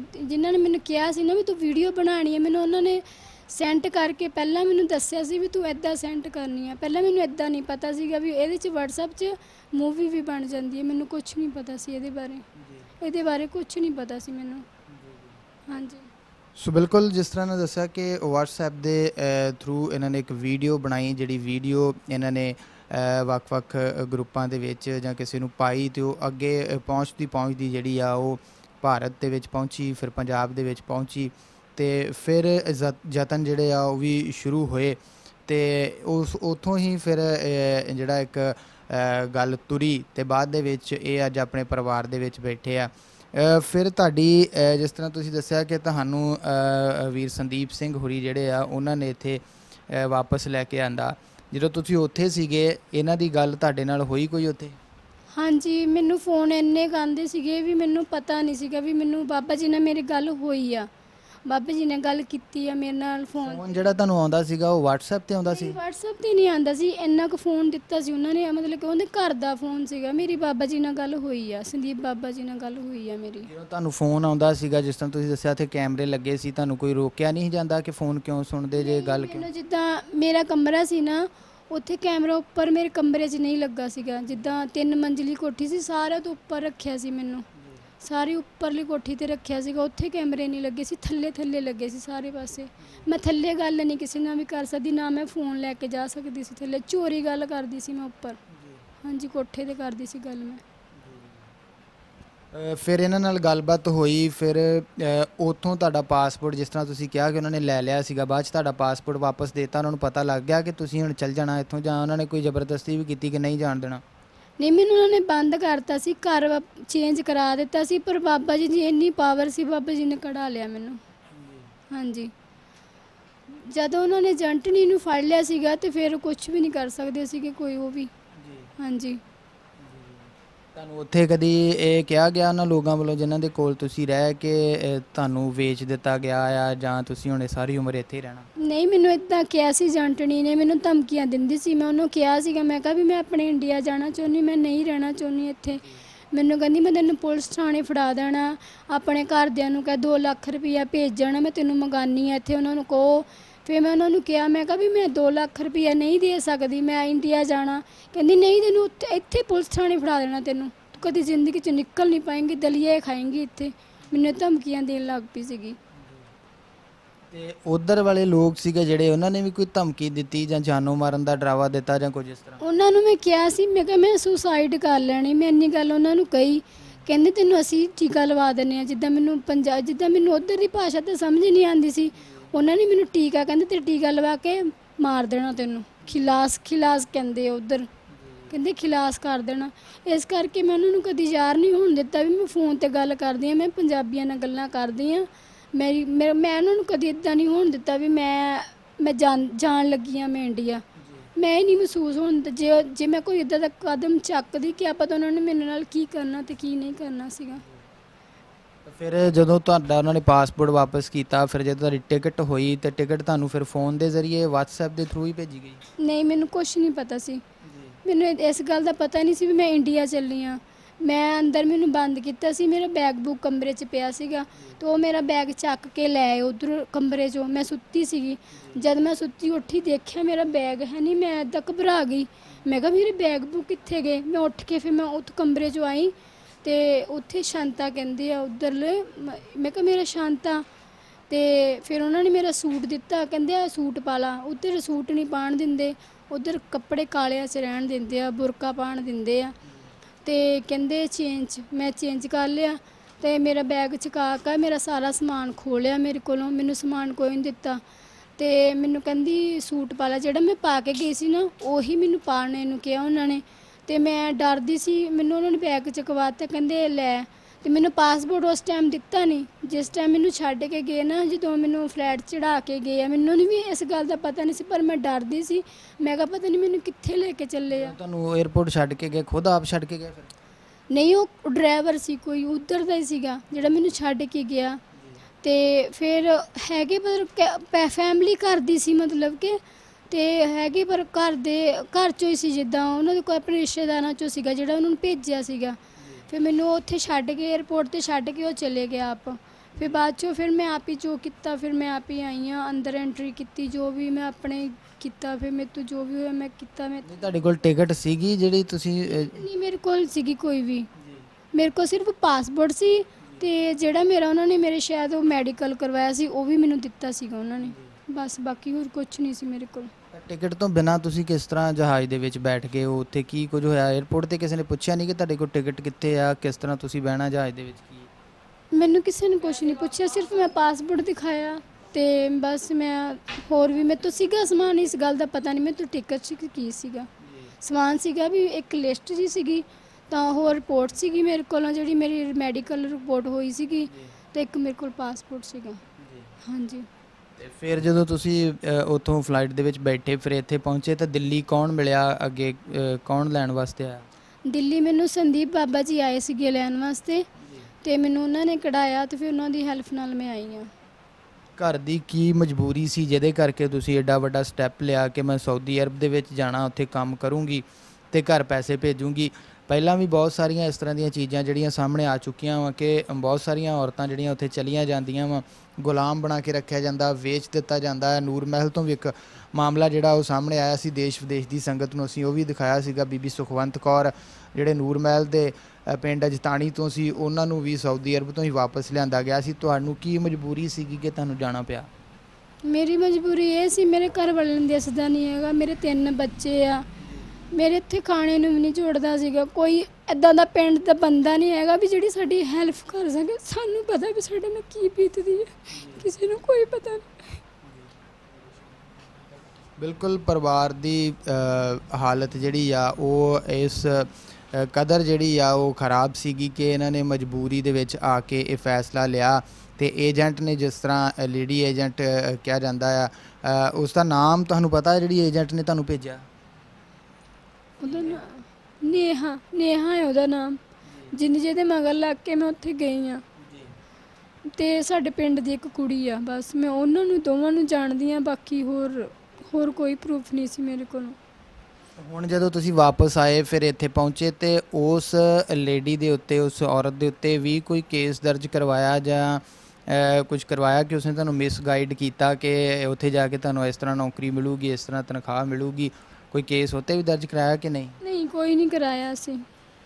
ਮੈਨੂੰ ਕਿਹਾ ਸੀ ਨਾ ਵੀ ਤੂੰ ਵੀਡੀਓ ਬਣਾਉਣੀ ਹੈ, ਮੈਨੂੰ ਉਹਨਾਂ ਨੇ ਸੈਂਡ ਕਰਕੇ ਪਹਿਲਾਂ ਮੈਨੂੰ ਦੱਸਿਆ ਸੀ ਵੀ ਤੂੰ ਇੱਦਾਂ ਸੈਂਡ ਕਰਨੀ ਆ। ਪਹਿਲਾਂ ਮੈਨੂੰ ਇੱਦਾਂ ਨਹੀਂ ਪਤਾ ਸੀਗਾ ਵੀ ਇਹਦੇ 'ਚ WhatsApp 'ਚ ਮੂਵੀ ਵੀ ਬਣ ਜਾਂਦੀ ਹੈ। ਮੈਨੂੰ ਕੁਛ ਨਹੀਂ ਪਤਾ ਸੀ ਇਹਦੇ ਬਾਰੇ ਕੁਛ ਨਹੀਂ ਪਤਾ ਸੀ ਮੈਨੂੰ। ਹਾਂਜੀ। ਸੋ ਬਿਲਕੁਲ ਜਿਸ ਤਰ੍ਹਾਂ ਨੇ ਦੱਸਿਆ ਕਿ WhatsApp ਦੇ ਥਰੂ ਇਹਨਾਂ ਨੇ ਇੱਕ ਵੀਡੀਓ ਬਣਾਈ, ਜਿਹੜੀ ਵੀਡੀਓ ਇਹਨਾਂ ਨੇ ਵੱਖ-ਵੱਖ ਗਰੁੱਪਾਂ ਦੇ ਵਿੱਚ ਜਾਂ ਕਿਸੇ ਨੂੰ ਪਾਈ ਤੇ ਉਹ ਅੱਗੇ ਪਹੁੰਚਦੀ ਜਿਹੜੀ ਆ ਉਹ ਭਾਰਤ ਦੇ ਵਿੱਚ ਪਹੁੰਚੀ, ਫਿਰ ਪੰਜਾਬ ਦੇ ਵਿੱਚ ਪਹੁੰਚੀ ਤੇ ਫਿਰ ਯਤਨ ਜਿਹੜੇ ਆ ਉਹ ਵੀ ਸ਼ੁਰੂ ਹੋਏ ਤੇ ਉਸ ਉੱਥੋਂ ਹੀ ਫਿਰ ਜਿਹੜਾ ਇੱਕ ਗੱਲ ਤੁਰੀ ਤੇ ਬਾਅਦ ਦੇ ਵਿੱਚ ਇਹ ਅੱਜ ਆਪਣੇ ਪਰਿਵਾਰ ਦੇ ਵਿੱਚ ਬੈਠੇ ਆ। ਫਿਰ ਤੁਹਾਡੀ ਜਿਸ ਤਰ੍ਹਾਂ ਤੁਸੀਂ ਦੱਸਿਆ ਕਿ ਤੁਹਾਨੂੰ ਵੀਰ ਸੰਦੀਪ ਸਿੰਘ ਹੋਰੀ ਜਿਹੜੇ ਆ ਉਹਨਾਂ ਨੇ ਇੱਥੇ ਵਾਪਸ ਲੈ ਕੇ ਆਂਦਾ। ਜਦੋਂ ਤੁਸੀਂ ਉੱਥੇ ਸੀਗੇ ਇਹਨਾਂ ਦੀ ਗੱਲ ਤੁਹਾਡੇ ਨਾਲ ਹੋਈ ਕੋਈ ਉੱਥੇ? ਹਾਂਜੀ, ਮੈਨੂੰ ਫੋਨ ਇੰਨੇ ਕਹਿੰਦੇ ਸੀਗੇ ਵੀ ਮੈਨੂੰ ਪਤਾ ਨਹੀਂ ਸੀਗਾ ਵੀ ਮੈਨੂੰ ਬਾਬਾ ਜੀ ਨਾਲ ਮੇਰੀ ਗੱਲ ਹੋਈ ਆ, ਬਾਬਾ ਜੀ ਨੇ ਗੱਲ ਕੀਤੀ ਆ ਮੇਰੇ ਨਾਲ। ਫੋਨ ਜਿਹੜਾ ਤੁਹਾਨੂੰ ਆਉਂਦਾ ਸੀਗਾ ਉਹ WhatsApp ਤੇ ਆਉਂਦਾ ਸੀ? WhatsApp ਤੇ ਨਹੀਂ ਆਉਂਦਾ ਸੀ, ਇੰਨਾ ਕੁ ਫੋਨ ਦਿੱਤਾ ਸੀ ਉਹਨਾਂ ਨੇ, ਮਤਲਬ ਕਿ ਉਹਦੇ ਘਰ ਦਾ ਫੋਨ ਸੀਗਾ। ਮੇਰੀ ਬਾਬਾ ਜੀ ਨਾਲ ਗੱਲ ਹੋਈ ਆ, ਸੰਦੀਪ ਬਾਬਾ ਜੀ ਨਾਲ ਗੱਲ ਹੋਈ ਆ ਮੇਰੀ। ਜਦੋਂ ਤੁਹਾਨੂੰ ਫੋਨ ਆਉਂਦਾ ਸੀਗਾ, ਜਿਸ ਤਰ੍ਹਾਂ ਤੁਸੀਂ ਦੱਸਿਆ ਇੱਥੇ ਕੈਮਰੇ ਲੱਗੇ ਸੀ, ਤੁਹਾਨੂੰ ਕੋਈ ਰੋਕਿਆ ਨਹੀਂ ਜਾਂਦਾ ਕਿ ਫੋਨ ਕਿਉਂ ਸੁਣਦੇ ਜੇ, ਗੱਲ ਕਿਉਂ? ਮੈਨੂੰ ਜਿੱਦਾਂ ਮੇਰਾ ਕਮਰਾ ਸੀ ਨਾ, ਉੱਥੇ ਕੈਮਰਾ ਉੱਪਰ ਮੇਰੇ ਕਮਰੇ 'ਚ ਨਹੀਂ ਲੱਗਾ ਸੀਗਾ। ਜਿੱਦਾਂ 3 ਮੰਜ਼ਲੀ ਕੋਠੀ ਸੀ, ਸਾਰਿਆਂ ਤੋਂ ਉੱਪਰ ਰੱਖਿਆ ਸੀ ਮੈਨੂੰ, ਸਾਰੀ ਉੱਪਰਲੀ ਕੋਠੀ ਤੇ ਰੱਖਿਆ ਸੀਗਾ। ਉੱਥੇ ਕੈਮਰੇ ਨਹੀਂ ਲੱਗੇ ਸੀ, ਥੱਲੇ ਲੱਗੇ ਸੀ ਸਾਰੇ ਪਾਸੇ। ਮੈਂ ਥੱਲੇ ਗੱਲ ਨਹੀਂ ਕਿਸੇ ਨਾਲ ਵੀ ਕਰ ਸਕਦੀ, ਨਾ ਮੈਂ ਫੋਨ ਲੈ ਕੇ ਜਾ ਸਕਦੀ ਸੀ ਥੱਲੇ। ਚੋਰੀ ਗੱਲ ਕਰਦੀ ਸੀ ਮੈਂ ਉੱਪਰ, ਹਾਂਜੀ ਕੋਠੇ ਤੇ ਕਰਦੀ ਸੀ ਗੱਲ ਮੈਂ। ਫਿਰ ਇਹਨਾਂ ਨਾਲ ਗੱਲਬਾਤ ਹੋਈ, ਫਿਰ ਉੱਥੋਂ ਤੁਹਾਡਾ ਪਾਸਪੋਰਟ ਜਿਸ ਤਰ੍ਹਾਂ ਤੁਸੀਂ ਕਿਹਾ ਕਿ ਉਹਨਾਂ ਨੇ ਲੈ ਲਿਆ ਸੀਗਾ, ਬਾਅਦ 'ਚ ਤੁਹਾਡਾ ਪਾਸਪੋਰਟ ਵਾਪਸ ਦੇਤਾ, ਉਹਨਾਂ ਨੂੰ ਪਤਾ ਲੱਗ ਗਿਆ ਕਿ ਤੁਸੀਂ ਹੁਣ ਚੱਲ ਜਾਣਾ ਇੱਥੋਂ, ਜਾਂ ਉਹਨਾਂ ਨੇ ਕੋਈ ਜ਼ਬਰਦਸਤੀ ਵੀ ਕੀਤੀ ਕਿ ਨਹੀਂ ਜਾਣ ਦੇਣਾ? ਨਹੀਂ, ਮੈਨੂੰ ਉਹਨਾਂ ਨੇ ਬੰਦ ਕਰਤਾ ਸੀ, ਘਰ ਚੇਂਜ ਕਰਾ ਦਿੱਤਾ ਸੀ, ਪਰ ਬਾਬਾ ਜੀ ਦੀ ਇੰਨੀ ਪਾਵਰ ਸੀ, ਬਾਬਾ ਜੀ ਨੇ ਕਢਾ ਲਿਆ ਮੈਨੂੰ। ਹਾਂਜੀ, ਜਦੋਂ ਉਹਨਾਂ ਨੇ ਏਜੰਟਨੀ ਨੂੰ ਫੜ ਲਿਆ ਸੀਗਾ ਤੇ ਫਿਰ ਕੁਝ ਵੀ ਨਹੀਂ ਕਰ ਸਕਦੇ ਸੀਗੇ ਕੋਈ ਉਹ ਵੀ। ਹਾਂਜੀ, ਤੁਹਾਨੂੰ ਉੱਥੇ ਕਦੀ ਇਹ ਕਿਹਾ ਗਿਆ ਉਹਨਾਂ ਲੋਕਾਂ ਵੱਲੋਂ ਜਿਨ੍ਹਾਂ ਦੇ ਕੋਲ ਤੁਸੀਂ ਰਹਿ ਕੇ ਤੁਹਾਨੂੰ ਵੇਚ ਦਿੱਤਾ ਗਿਆ ਆ, ਜਾਂ ਤੁਸੀਂ ਹੁਣ ਸਾਰੀ ਉਮਰ ਇੱਥੇ ਹੀ ਰਹਿਣਾ? ਨਹੀਂ, ਮੈਨੂੰ ਇੱਦਾਂ ਕਿਹਾ ਸੀ ਏਜੰਟਨੀ ਨੇ, ਮੈਨੂੰ ਧਮਕੀਆਂ ਦਿੰਦੀ ਸੀ। ਮੈਂ ਉਹਨੂੰ ਕਿਹਾ ਸੀਗਾ, ਮੈਂ ਕਿਹਾ ਵੀ ਮੈਂ ਆਪਣੇ ਇੰਡੀਆ ਜਾਣਾ ਚਾਹੁੰਦੀ, ਮੈਂ ਨਹੀਂ ਰਹਿਣਾ ਚਾਹੁੰਦੀ ਇੱਥੇ। ਮੈਨੂੰ ਕਹਿੰਦੀ ਮੈਂ ਤੈਨੂੰ ਪੁਲਿਸ ਥਾਣੇ ਫੜਾ ਦੇਣਾ, ਆਪਣੇ ਘਰਦਿਆਂ ਨੂੰ ਕਹਿ 2 ਲੱਖ ਰੁਪਈਆ ਭੇਜਣਾ, ਮੈਂ ਤੈਨੂੰ ਮੰਗਾਨੀ ਆ ਇੱਥੇ, ਉਹਨਾਂ ਨੂੰ ਕਹੋ। ਫਿਰ ਮੈਂ ਉਹਨਾਂ ਨੂੰ ਕਿਹਾ, ਮੈਂ ਕਿਹਾ ਵੀ ਮੈਂ 2 ਲੱਖ ਰੁਪਈਆ ਨਹੀਂ ਦੇ ਸਕਦੀ, ਮੈਂ ਇੰਡੀਆ ਜਾਣਾ। ਕਹਿੰਦੀ ਨਹੀਂ, ਤੈਨੂੰ ਇੱਥੇ ਪੁਲਿਸ ਥਾਣੇ ਫੜਾ ਦੇਣਾ, ਤੈਨੂੰ ਤੂੰ ਕਦੀ ਜ਼ਿੰਦਗੀ 'ਚ ਨਿਕਲ ਨਹੀਂ ਪਾਏਂਗੀ, ਦਲੀਏ ਖਾਏਂਗੀ ਇੱਥੇ। ਮੈਨੂੰ ਧਮਕੀਆਂ ਦੇਣ ਲੱਗ ਪਈ ਸੀਗੀ। ਤੇ ਉਧਰ ਵਾਲੇ ਲੋਕ ਸੀਗੇ ਜਿਹੜੇ, ਉਹਨਾਂ ਨੇ ਵੀ ਕੋਈ ਧਮਕੀ ਦਿੱਤੀ ਜਾਂ ਜਾਨੋਂ ਮਾਰਨ ਦਾ ਡਰਾਵਾ ਦਿੱਤਾ ਜਾਂ ਕੁਝ ਇਸ ਤਰ੍ਹਾਂ? ਉਹਨਾਂ ਨੂੰ ਮੈਂ ਕਿਹਾ ਸੀ, ਮੈਂ ਕਿਹਾ ਮੈਂ ਸੁਸਾਈਡ ਕਰ ਲੈਣੀ, ਮੈਂ ਇੰਨੀ ਗੱਲ ਉਹਨਾਂ ਨੂੰ ਕਹੀ। ਕਹਿੰਦੇ ਤੈਨੂੰ ਅਸੀਂ ਟੀਕਾ ਲਵਾ ਦਿੰਦੇ ਹਾਂ। ਜਿੱਦਾਂ ਮੈਨੂੰ ਉੱਧਰ ਦੀ ਭਾਸ਼ਾ ਤਾਂ ਸਮਝ ਨਹੀਂ ਆਉਂਦੀ ਸੀ, ਉਹਨਾਂ ਨੇ ਮੈਨੂੰ ਟੀਕਾ, ਕਹਿੰਦੇ ਤੇ ਟੀਕਾ ਲਵਾ ਕੇ ਮਾਰ ਦੇਣਾ ਤੈਨੂੰ, ਖਿਲਾਸ ਕਹਿੰਦੇ ਉੱਧਰ, ਕਹਿੰਦੇ ਖਿਲਾਸ ਕਰ ਦੇਣਾ। ਇਸ ਕਰਕੇ ਮੈਂ ਉਹਨਾਂ ਨੂੰ ਕਦੀ ਯਾਰ ਨਹੀਂ ਹੋਣ ਦਿੱਤਾ ਵੀ ਮੈਂ ਫੋਨ ਤੇ ਗੱਲ ਕਰਦੀ ਹਾਂ, ਮੈਂ ਪੰਜਾਬੀਆਂ ਨਾਲ ਗੱਲਾਂ ਕਰਦੀ ਹਾਂ। ਮੈਂ ਉਹਨਾਂ ਨੂੰ ਕਦੀ ਇੱਦਾਂ ਨਹੀਂ ਹੋਣ ਦਿੱਤਾ ਵੀ ਮੈਂ ਜਾਣ ਲੱਗੀ ਹਾਂ ਮੈਂ ਇੰਡੀਆ। ਮੈਂ ਇਹ ਨਹੀਂ ਮਹਿਸੂਸ ਹੋਣ ਦਿੱਤਾ। ਜੇ ਮੈਂ ਕੋਈ ਇੱਦਾਂ ਦਾ ਕਦਮ ਚੱਕਦੀ, ਕਿ ਆਪਾਂ ਤਾਂ ਉਹਨਾਂ ਨੇ ਮੇਰੇ ਨਾਲ ਕੀ ਕਰਨਾ ਤੇ ਕੀ ਨਹੀਂ ਕਰਨਾ ਸੀਗਾ। ਫਿਰ ਜਦੋਂ ਤੁਹਾਡਾ ਉਹਨਾਂ ਨੇ ਪਾਸਪੋਰਟ ਵਾਪਸ ਕੀਤਾ, ਫਿਰ ਜਦੋਂ ਤੁਹਾਡੀ ਟਿਕਟ ਹੋਈ ਤੇ ਟਿਕਟ ਤੁਹਾਨੂੰ ਫਿਰ ਫੋਨ ਦੇ ਜ਼ਰੀਏ WhatsApp ਦੇ ਥਰੂ ਹੀ ਭੇਜੀ ਗਈ? ਨਹੀਂ, ਮੈਨੂੰ ਕੁਛ ਨਹੀਂ ਪਤਾ ਸੀ, ਮੈਨੂੰ ਇਸ ਗੱਲ ਦਾ ਪਤਾ ਨਹੀਂ ਸੀ ਵੀ ਮੈਂ ਇੰਡੀਆ ਚੱਲੀ ਹਾਂ। ਮੈਂ ਅੰਦਰ, ਮੈਨੂੰ ਬੰਦ ਕੀਤਾ ਸੀ, ਮੇਰਾ ਬੈਗ ਬੁੱਕ ਕਮਰੇ 'ਚ ਪਿਆ ਸੀਗਾ, ਤੇ ਉਹ ਮੇਰਾ ਬੈਗ ਚੱਕ ਕੇ ਲੈ ਆਏ ਉੱਧਰ ਕਮਰੇ 'ਚੋਂ। ਮੈਂ ਸੁੱਤੀ ਸੀਗੀ, ਜਦ ਮੈਂ ਸੁੱਤੀ ਉੱਠੀ ਦੇਖਿਆ ਮੇਰਾ ਬੈਗ ਹੈ ਨਹੀਂ, ਮੈਂ ਇੱਦਾਂ ਘਬਰਾ ਗਈ। ਮੈਂ ਕਿਹਾ ਮੇਰੇ ਬੈਗ ਬੁੱਕ ਕਿੱਥੇ ਗਏ? ਮੈਂ ਉੱਠ ਕੇ ਫਿਰ ਮੈਂ ਉੱਥੇ ਕਮਰੇ 'ਚੋਂ ਆਈ ਤੇ ਉੱਥੇ ਸ਼ਾਂਤਾ ਕਹਿੰਦੇ ਆ ਉੱਧਰਲੇ। ਮੈਂ ਕਿਹਾ ਮੇਰਾ ਸ਼ਾਂਤਾ, ਤੇ ਫਿਰ ਉਹਨਾਂ ਨੇ ਮੇਰਾ ਸੂਟ ਦਿੱਤਾ, ਕਹਿੰਦੇ ਆ ਸੂਟ ਪਾ ਲਾ। ਉੱਧਰ ਸੂਟ ਨਹੀਂ ਪਾਉਣ ਦਿੰਦੇ, ਉੱਧਰ ਕੱਪੜੇ ਕਾਲਿਆਂ 'ਚ ਰਹਿਣ ਦਿੰਦੇ ਆ, ਬੁਰਕਾ ਪਾਉਣ ਦਿੰਦੇ ਆ। ਤੇ ਕਹਿੰਦੇ ਮੈਂ ਚੇਂਜ ਕਰ ਲਿਆ, ਤੇ ਮੇਰਾ ਬੈਗ ਚੁਕਾ ਕੇ ਮੇਰਾ ਸਾਰਾ ਸਮਾਨ ਖੋਹ ਲਿਆ ਮੇਰੇ ਕੋਲੋਂ, ਮੈਨੂੰ ਸਮਾਨ ਕੋਈ ਨਹੀਂ ਦਿੱਤਾ। ਤੇ ਮੈਨੂੰ ਕਹਿੰਦੀ ਸੂਟ ਪਾ ਲਾ, ਜਿਹੜਾ ਮੈਂ ਪਾ ਕੇ ਗਈ ਸੀ ਨਾ ਉਹੀ ਮੈਨੂੰ ਪਾਉਣੇ ਨੂੰ ਕਿਹਾ ਉਹਨਾਂ ਨੇ। ਤੇ ਮੈਂ ਡਰਦੀ ਸੀ, ਮੈਨੂੰ ਉਹਨਾਂ ਨੇ ਬੈਗ ਚੁਕਵਾ ਦਿੱਤਾ, ਕਹਿੰਦੇ ਲੈ। ਤੇ ਮੈਨੂੰ ਪਾਸਪੋਰਟ ਉਸ ਟਾਈਮ ਦਿੱਤਾ ਨਹੀਂ, ਜਿਸ ਟਾਈਮ ਮੈਨੂੰ ਛੱਡ ਕੇ ਗਏ ਨਾ, ਜਦੋਂ ਮੈਨੂੰ ਫਲੈਟ ਚੜਾ ਕੇ ਗਏ ਆ। ਮੈਨੂੰ ਵੀ ਇਸ ਗੱਲ ਦਾ ਪਤਾ ਨਹੀਂ ਸੀ, ਪਰ ਮੈਂ ਡਰਦੀ ਸੀ। ਮੈਂ ਕਿਹਾ ਪਤਾ ਨਹੀਂ ਮੈਨੂੰ ਕਿੱਥੇ ਲੈ ਕੇ ਚੱਲੇ ਆ। ਤੁਹਾਨੂੰ 에ਅਰਪੋਰਟ ਛੱਡ ਕੇ ਗਏ, ਖੁਦ ਆਪ ਛੱਡ ਕੇ ਗਏ ਫਿਰ? ਨਹੀਂ, ਉਹ ਡਰਾਈਵਰ ਸੀ ਕੋਈ ਉੱਧਰ ਦਾ ਹੀ ਸੀਗਾ ਜਿਹੜਾ ਮੈਨੂੰ ਛੱਡ ਕੇ ਗਿਆ। ਤੇ ਫਿਰ ਹੈਗੇ ਪਰ ਫੈਮਿਲੀ ਘਰ ਦੀ ਸੀ, ਮਤਲਬ ਕਿ, ਤੇ ਹੈਗੇ ਪਰ ਘਰ 'ਚੋਂ ਹੀ ਸੀ, ਜਿੱਦਾਂ ਉਹਨਾਂ ਦੇ ਕੋਈ ਆਪਣੇ ਰਿਸ਼ਤੇਦਾਰਾਂ 'ਚੋਂ ਸੀਗਾ ਜਿਹੜਾ ਉਹਨਾਂ ਨੂੰ ਭੇਜਿਆ ਸੀਗਾ। ਫਿਰ ਮੈਨੂੰ ਉੱਥੇ ਛੱਡ ਕੇ, 에ਅਰਪੋਰਟ 'ਤੇ ਛੱਡ ਕੇ ਉਹ ਚਲੇ ਗਿਆ ਆਪ। ਫਿਰ ਬਾਅਦ 'ਚੋਂ ਫਿਰ ਮੈਂ ਆਪ ਹੀ ਜੋ ਕੀਤਾ, ਫਿਰ ਮੈਂ ਆਪ ਹੀ ਆਈ ਹਾਂ, ਅੰਦਰ ਐਂਟਰੀ ਕੀਤੀ, ਜੋ ਵੀ ਮੈਂ ਆਪਣੇ ਕੀਤਾ, ਫਿਰ ਮੇਰੇ ਤੋਂ ਜੋ ਵੀ ਹੋਇਆ ਮੈਂ ਕੀਤਾ। ਤੁਹਾਡੇ ਕੋਲ ਟਿਕਟ ਸੀਗੀ ਜਿਹੜੀ ਤੁਸੀਂ? ਨਹੀਂ, ਮੇਰੇ ਕੋਲ ਸੀਗੀ ਕੋਈ ਵੀ, ਮੇਰੇ ਕੋਲ ਸਿਰਫ ਪਾਸਪੋਰਟ ਸੀ, ਤੇ ਜਿਹੜਾ ਮੇਰਾ ਉਹਨਾਂ ਨੇ ਮੇਰੇ ਸ਼ਾਇਦ ਉਹ ਮੈਡੀਕਲ ਕਰਵਾਇਆ ਸੀ ਉਹ ਵੀ ਮੈਨੂੰ ਦਿੱਤਾ ਸੀਗਾ ਉਹਨਾਂ ਨੇ, ਬਸ। ਬਾਕੀ ਹੋਰ ਕੁਝ ਨਹੀਂ ਸੀ ਮੇਰੇ ਕੋਲ। ਟਿਕਟ ਤੋਂ ਬਿਨਾਂ ਤੁਸੀਂ ਕਿਸ ਤਰ੍ਹਾਂ ਜਹਾਜ਼ ਦੇ ਵਿੱਚ ਬੈਠ ਗਏ ਹੋ? ਉੱਥੇ ਕੀ ਕੁਝ ਹੋਇਆ? ਏਅਰਪੋਰਟ ਤੇ ਕਿਸੇ ਨੇ ਪੁੱਛਿਆ ਨਹੀਂ ਕਿ ਤੁਹਾਡੇ ਕੋਲ ਟਿਕਟ ਕਿੱਥੇ ਆ, ਕਿਸ ਤਰ੍ਹਾਂ ਤੁਸੀਂ ਬਹਿਣਾ ਜਹਾਜ਼ ਦੇ ਵਿੱਚ? ਕੀ ਮੈਨੂੰ ਕਿਸੇ ਨੇ ਕੁਛ ਨਹੀਂ ਪੁੱਛਿਆ, ਸਿਰਫ ਮੈਂ ਪਾਸਪੋਰਟ ਦਿਖਾਇਆ ਤੇ ਬਸ ਮੈਂ ਹੋਰ ਵੀ ਮੇਰੇ ਤੋਂ ਸੀਗਾ ਸਮਾਨ, ਇਸ ਗੱਲ ਦਾ ਪਤਾ ਨਹੀਂ ਮੇਰੇ ਤੋਂ ਟਿਕਟ 'ਚ ਕੀ ਸੀਗਾ ਸਮਾਨ ਸੀਗਾ ਵੀ ਇੱਕ ਲਿਸਟ ਜੀ ਸੀਗੀ, ਤਾਂ ਹੋਰ ਰਿਪੋਰਟ ਸੀਗੀ ਮੇਰੇ ਕੋਲੋਂ ਜਿਹੜੀ ਮੇਰੀ ਮੈਡੀਕਲ ਰਿਪੋਰਟ ਹੋਈ ਸੀਗੀ, ਤੇ ਇੱਕ ਮੇਰੇ ਕੋਲ ਪਾਸਪੋਰਟ ਸੀਗਾ। ਹਾਂਜੀ। ਤੇ ਫਿਰ ਜਦੋਂ ਤੁਸੀਂ ਉੱਥੋਂ ਫਲਾਈਟ ਦੇ ਵਿੱਚ ਬੈਠੇ ਫਿਰ ਇੱਥੇ ਪਹੁੰਚੇ ਤਾਂ ਦਿੱਲੀ ਕੌਣ ਮਿਲਿਆ ਅੱਗੇ? ਕੌਣ ਲੈਣ ਵਾਸਤੇ ਆਇਆ? ਦਿੱਲੀ ਮੈਨੂੰ ਸੰਦੀਪ ਬਾਬਾ ਜੀ ਆਏ ਸੀਗੇ ਲੈਣ ਵਾਸਤੇ, ਤੇ ਮੈਨੂੰ ਉਹਨਾਂ ਨੇ ਕਢਾਇਆ ਤੇ ਫਿਰ ਉਹਨਾਂ ਦੀ ਹੈਲਪ ਨਾਲ ਮੈਂ ਆਈ ਹਾਂ। ਘਰ ਦੀ ਕੀ ਮਜਬੂਰੀ ਸੀ ਜਿਹਦੇ ਕਰਕੇ ਤੁਸੀਂ ਐਡਾ ਵੱਡਾ ਸਟੈਪ ਲਿਆ ਕਿ ਮੈਂ ਸਾਊਦੀ ਅਰਬ ਦੇ ਵਿੱਚ ਜਾਣਾ, ਉੱਥੇ ਕੰਮ ਕਰੂੰਗੀ ਤੇ ਘਰ ਪੈਸੇ ਭੇਜੂੰਗੀ? ਪਹਿਲਾਂ ਵੀ ਬਹੁਤ ਸਾਰੀਆਂ ਇਸ ਤਰ੍ਹਾਂ ਦੀਆਂ ਚੀਜ਼ਾਂ ਜਿਹੜੀਆਂ ਸਾਹਮਣੇ ਆ ਚੁੱਕੀਆਂ ਵਾ ਕਿ ਬਹੁਤ ਸਾਰੀਆਂ ਔਰਤਾਂ ਜਿਹੜੀਆਂ ਉੱਥੇ ਚਲੀਆਂ ਜਾਂਦੀਆਂ ਵਾ, ਗੁਲਾਮ ਬਣਾ ਕੇ ਰੱਖਿਆ ਜਾਂਦਾ, ਵੇਚ ਦਿੱਤਾ ਜਾਂਦਾ ਹੈ। ਨੂਰ ਮਹਿਲ ਤੋਂ ਵੀ ਇੱਕ ਮਾਮਲਾ ਜਿਹੜਾ ਉਹ ਸਾਹਮਣੇ ਆਇਆ ਸੀ, ਦੇਸ਼ ਵਿਦੇਸ਼ ਦੀ ਸੰਗਤ ਨੂੰ ਅਸੀਂ ਉਹ ਵੀ ਦਿਖਾਇਆ ਸੀਗਾ। ਬੀਬੀ ਸੁਖਵੰਤ ਕੌਰ ਜਿਹੜੇ ਨੂਰ ਮਹਿਲ ਦੇ ਪਿੰਡ ਅਜਤਾਣੀ ਤੋਂ ਸੀ, ਉਹਨਾਂ ਨੂੰ ਵੀ ਸਾਊਦੀ ਅਰਬ ਤੋਂ ਹੀ ਵਾਪਸ ਲਿਆਂਦਾ ਗਿਆ ਸੀ। ਤੁਹਾਨੂੰ ਕੀ ਮਜਬੂਰੀ ਸੀਗੀ ਕਿ ਤੁਹਾਨੂੰ ਜਾਣਾ ਪਿਆ? ਮੇਰੀ ਮਜਬੂਰੀ ਇਹ ਸੀ, ਮੇਰੇ ਘਰ ਵਾਲੇ ਨੂੰ ਦਿਸਦਾ ਨਹੀਂ ਹੈਗਾ, ਮੇਰੇ 3 ਬੱਚੇ ਆ, ਮੇਰੇ ਇੱਥੇ ਖਾਣੇ ਨੂੰ ਵੀ ਨਹੀਂ ਜੋੜਦਾ ਸੀਗਾ, ਕੋਈ ਇੱਦਾਂ ਦਾ ਪਿੰਡ ਦਾ ਬੰਦਾ ਨਹੀਂ ਹੈਗਾ ਵੀ ਜਿਹੜੀ ਸਾਡੀ ਹੈਲਪ ਕਰ ਸਕੇ। ਸਾਨੂੰ ਪਤਾ ਵੀ ਸਾਡੇ ਨਾਲ ਕੀ ਬੀਤਦੀ ਹੈ, ਕਿਸੇ ਨੂੰ ਕੋਈ ਪਤਾ ਨਹੀਂ। ਬਿਲਕੁਲ ਪਰਿਵਾਰ ਦੀ ਹਾਲਤ ਜਿਹੜੀ ਆ ਉਹ ਇਸ ਕਦਰ ਜਿਹੜੀ ਆ ਉਹ ਖਰਾਬ ਸੀਗੀ ਕਿ ਇਹਨਾਂ ਨੇ ਮਜਬੂਰੀ ਦੇ ਵਿੱਚ ਆ ਕੇ ਇਹ ਫੈਸਲਾ ਲਿਆ। ਤੇ ਏਜੰਟ ਨੇ, ਜਿਸ ਤਰ੍ਹਾਂ ਲੇਡੀ ਏਜੰਟ ਕਿਹਾ ਜਾਂਦਾ ਆ, ਉਸ ਦਾ ਨਾਮ ਤੁਹਾਨੂੰ ਪਤਾ ਹੈ ਜਿਹੜੀ ਏਜੰਟ ਨੇ ਤੁਹਾਨੂੰ ਭੇਜਿਆ? ਉਹਦਾ ਨਾਮ ਨੇਹਾ ਹੈ ਉਹਦਾ ਨਾਮ, ਜਿਹਦੇ ਮਗਰ ਲੱਗ ਕੇ ਮੈਂ ਉੱਥੇ ਗਈ ਹਾਂ। ਤੇ ਸਾਡੇ ਪਿੰਡ ਦੀ ਇੱਕ ਕੁੜੀ ਆ, ਬਸ ਮੈਂ ਉਹਨਾਂ ਨੂੰ ਦੋਵਾਂ ਨੂੰ ਜਾਣਦੀ ਹਾਂ, ਬਾਕੀ ਹੋਰ ਕੋਈ ਪ੍ਰੂਫ ਨਹੀਂ ਸੀ ਮੇਰੇ ਕੋਲ। ਹੁਣ ਜਦੋਂ ਤੁਸੀਂ ਵਾਪਸ ਆਏ ਫਿਰ ਇੱਥੇ ਪਹੁੰਚੇ ਤੇ ਉਸ ਲੇਡੀ ਦੇ ਉੱਤੇ, ਉਸ ਔਰਤ ਦੇ ਉੱਤੇ ਵੀ ਕੋਈ ਕੇਸ ਦਰਜ ਕਰਵਾਇਆ ਜਾਂ ਕੁਝ ਕਰਵਾਇਆ ਕਿ ਉਸਨੇ ਤੁਹਾਨੂੰ ਮਿਸਗਾਈਡ ਕੀਤਾ ਕਿ ਉੱਥੇ ਜਾ ਕੇ ਤੁਹਾਨੂੰ ਇਸ ਤਰ੍ਹਾਂ ਨੌਕਰੀ ਮਿਲੂਗੀ, ਇਸ ਤਰ੍ਹਾਂ ਤਨਖਾਹ ਮਿਲੂਗੀ? ਕੋਈ ਕੇਸ ਉੱਤੇ ਵੀ ਦਰਜ ਕਰਾਇਆ ਕਿ ਨਹੀਂ? ਨਹੀਂ, ਕੋਈ ਨਹੀਂ ਕਰਾਇਆ ਸੀ,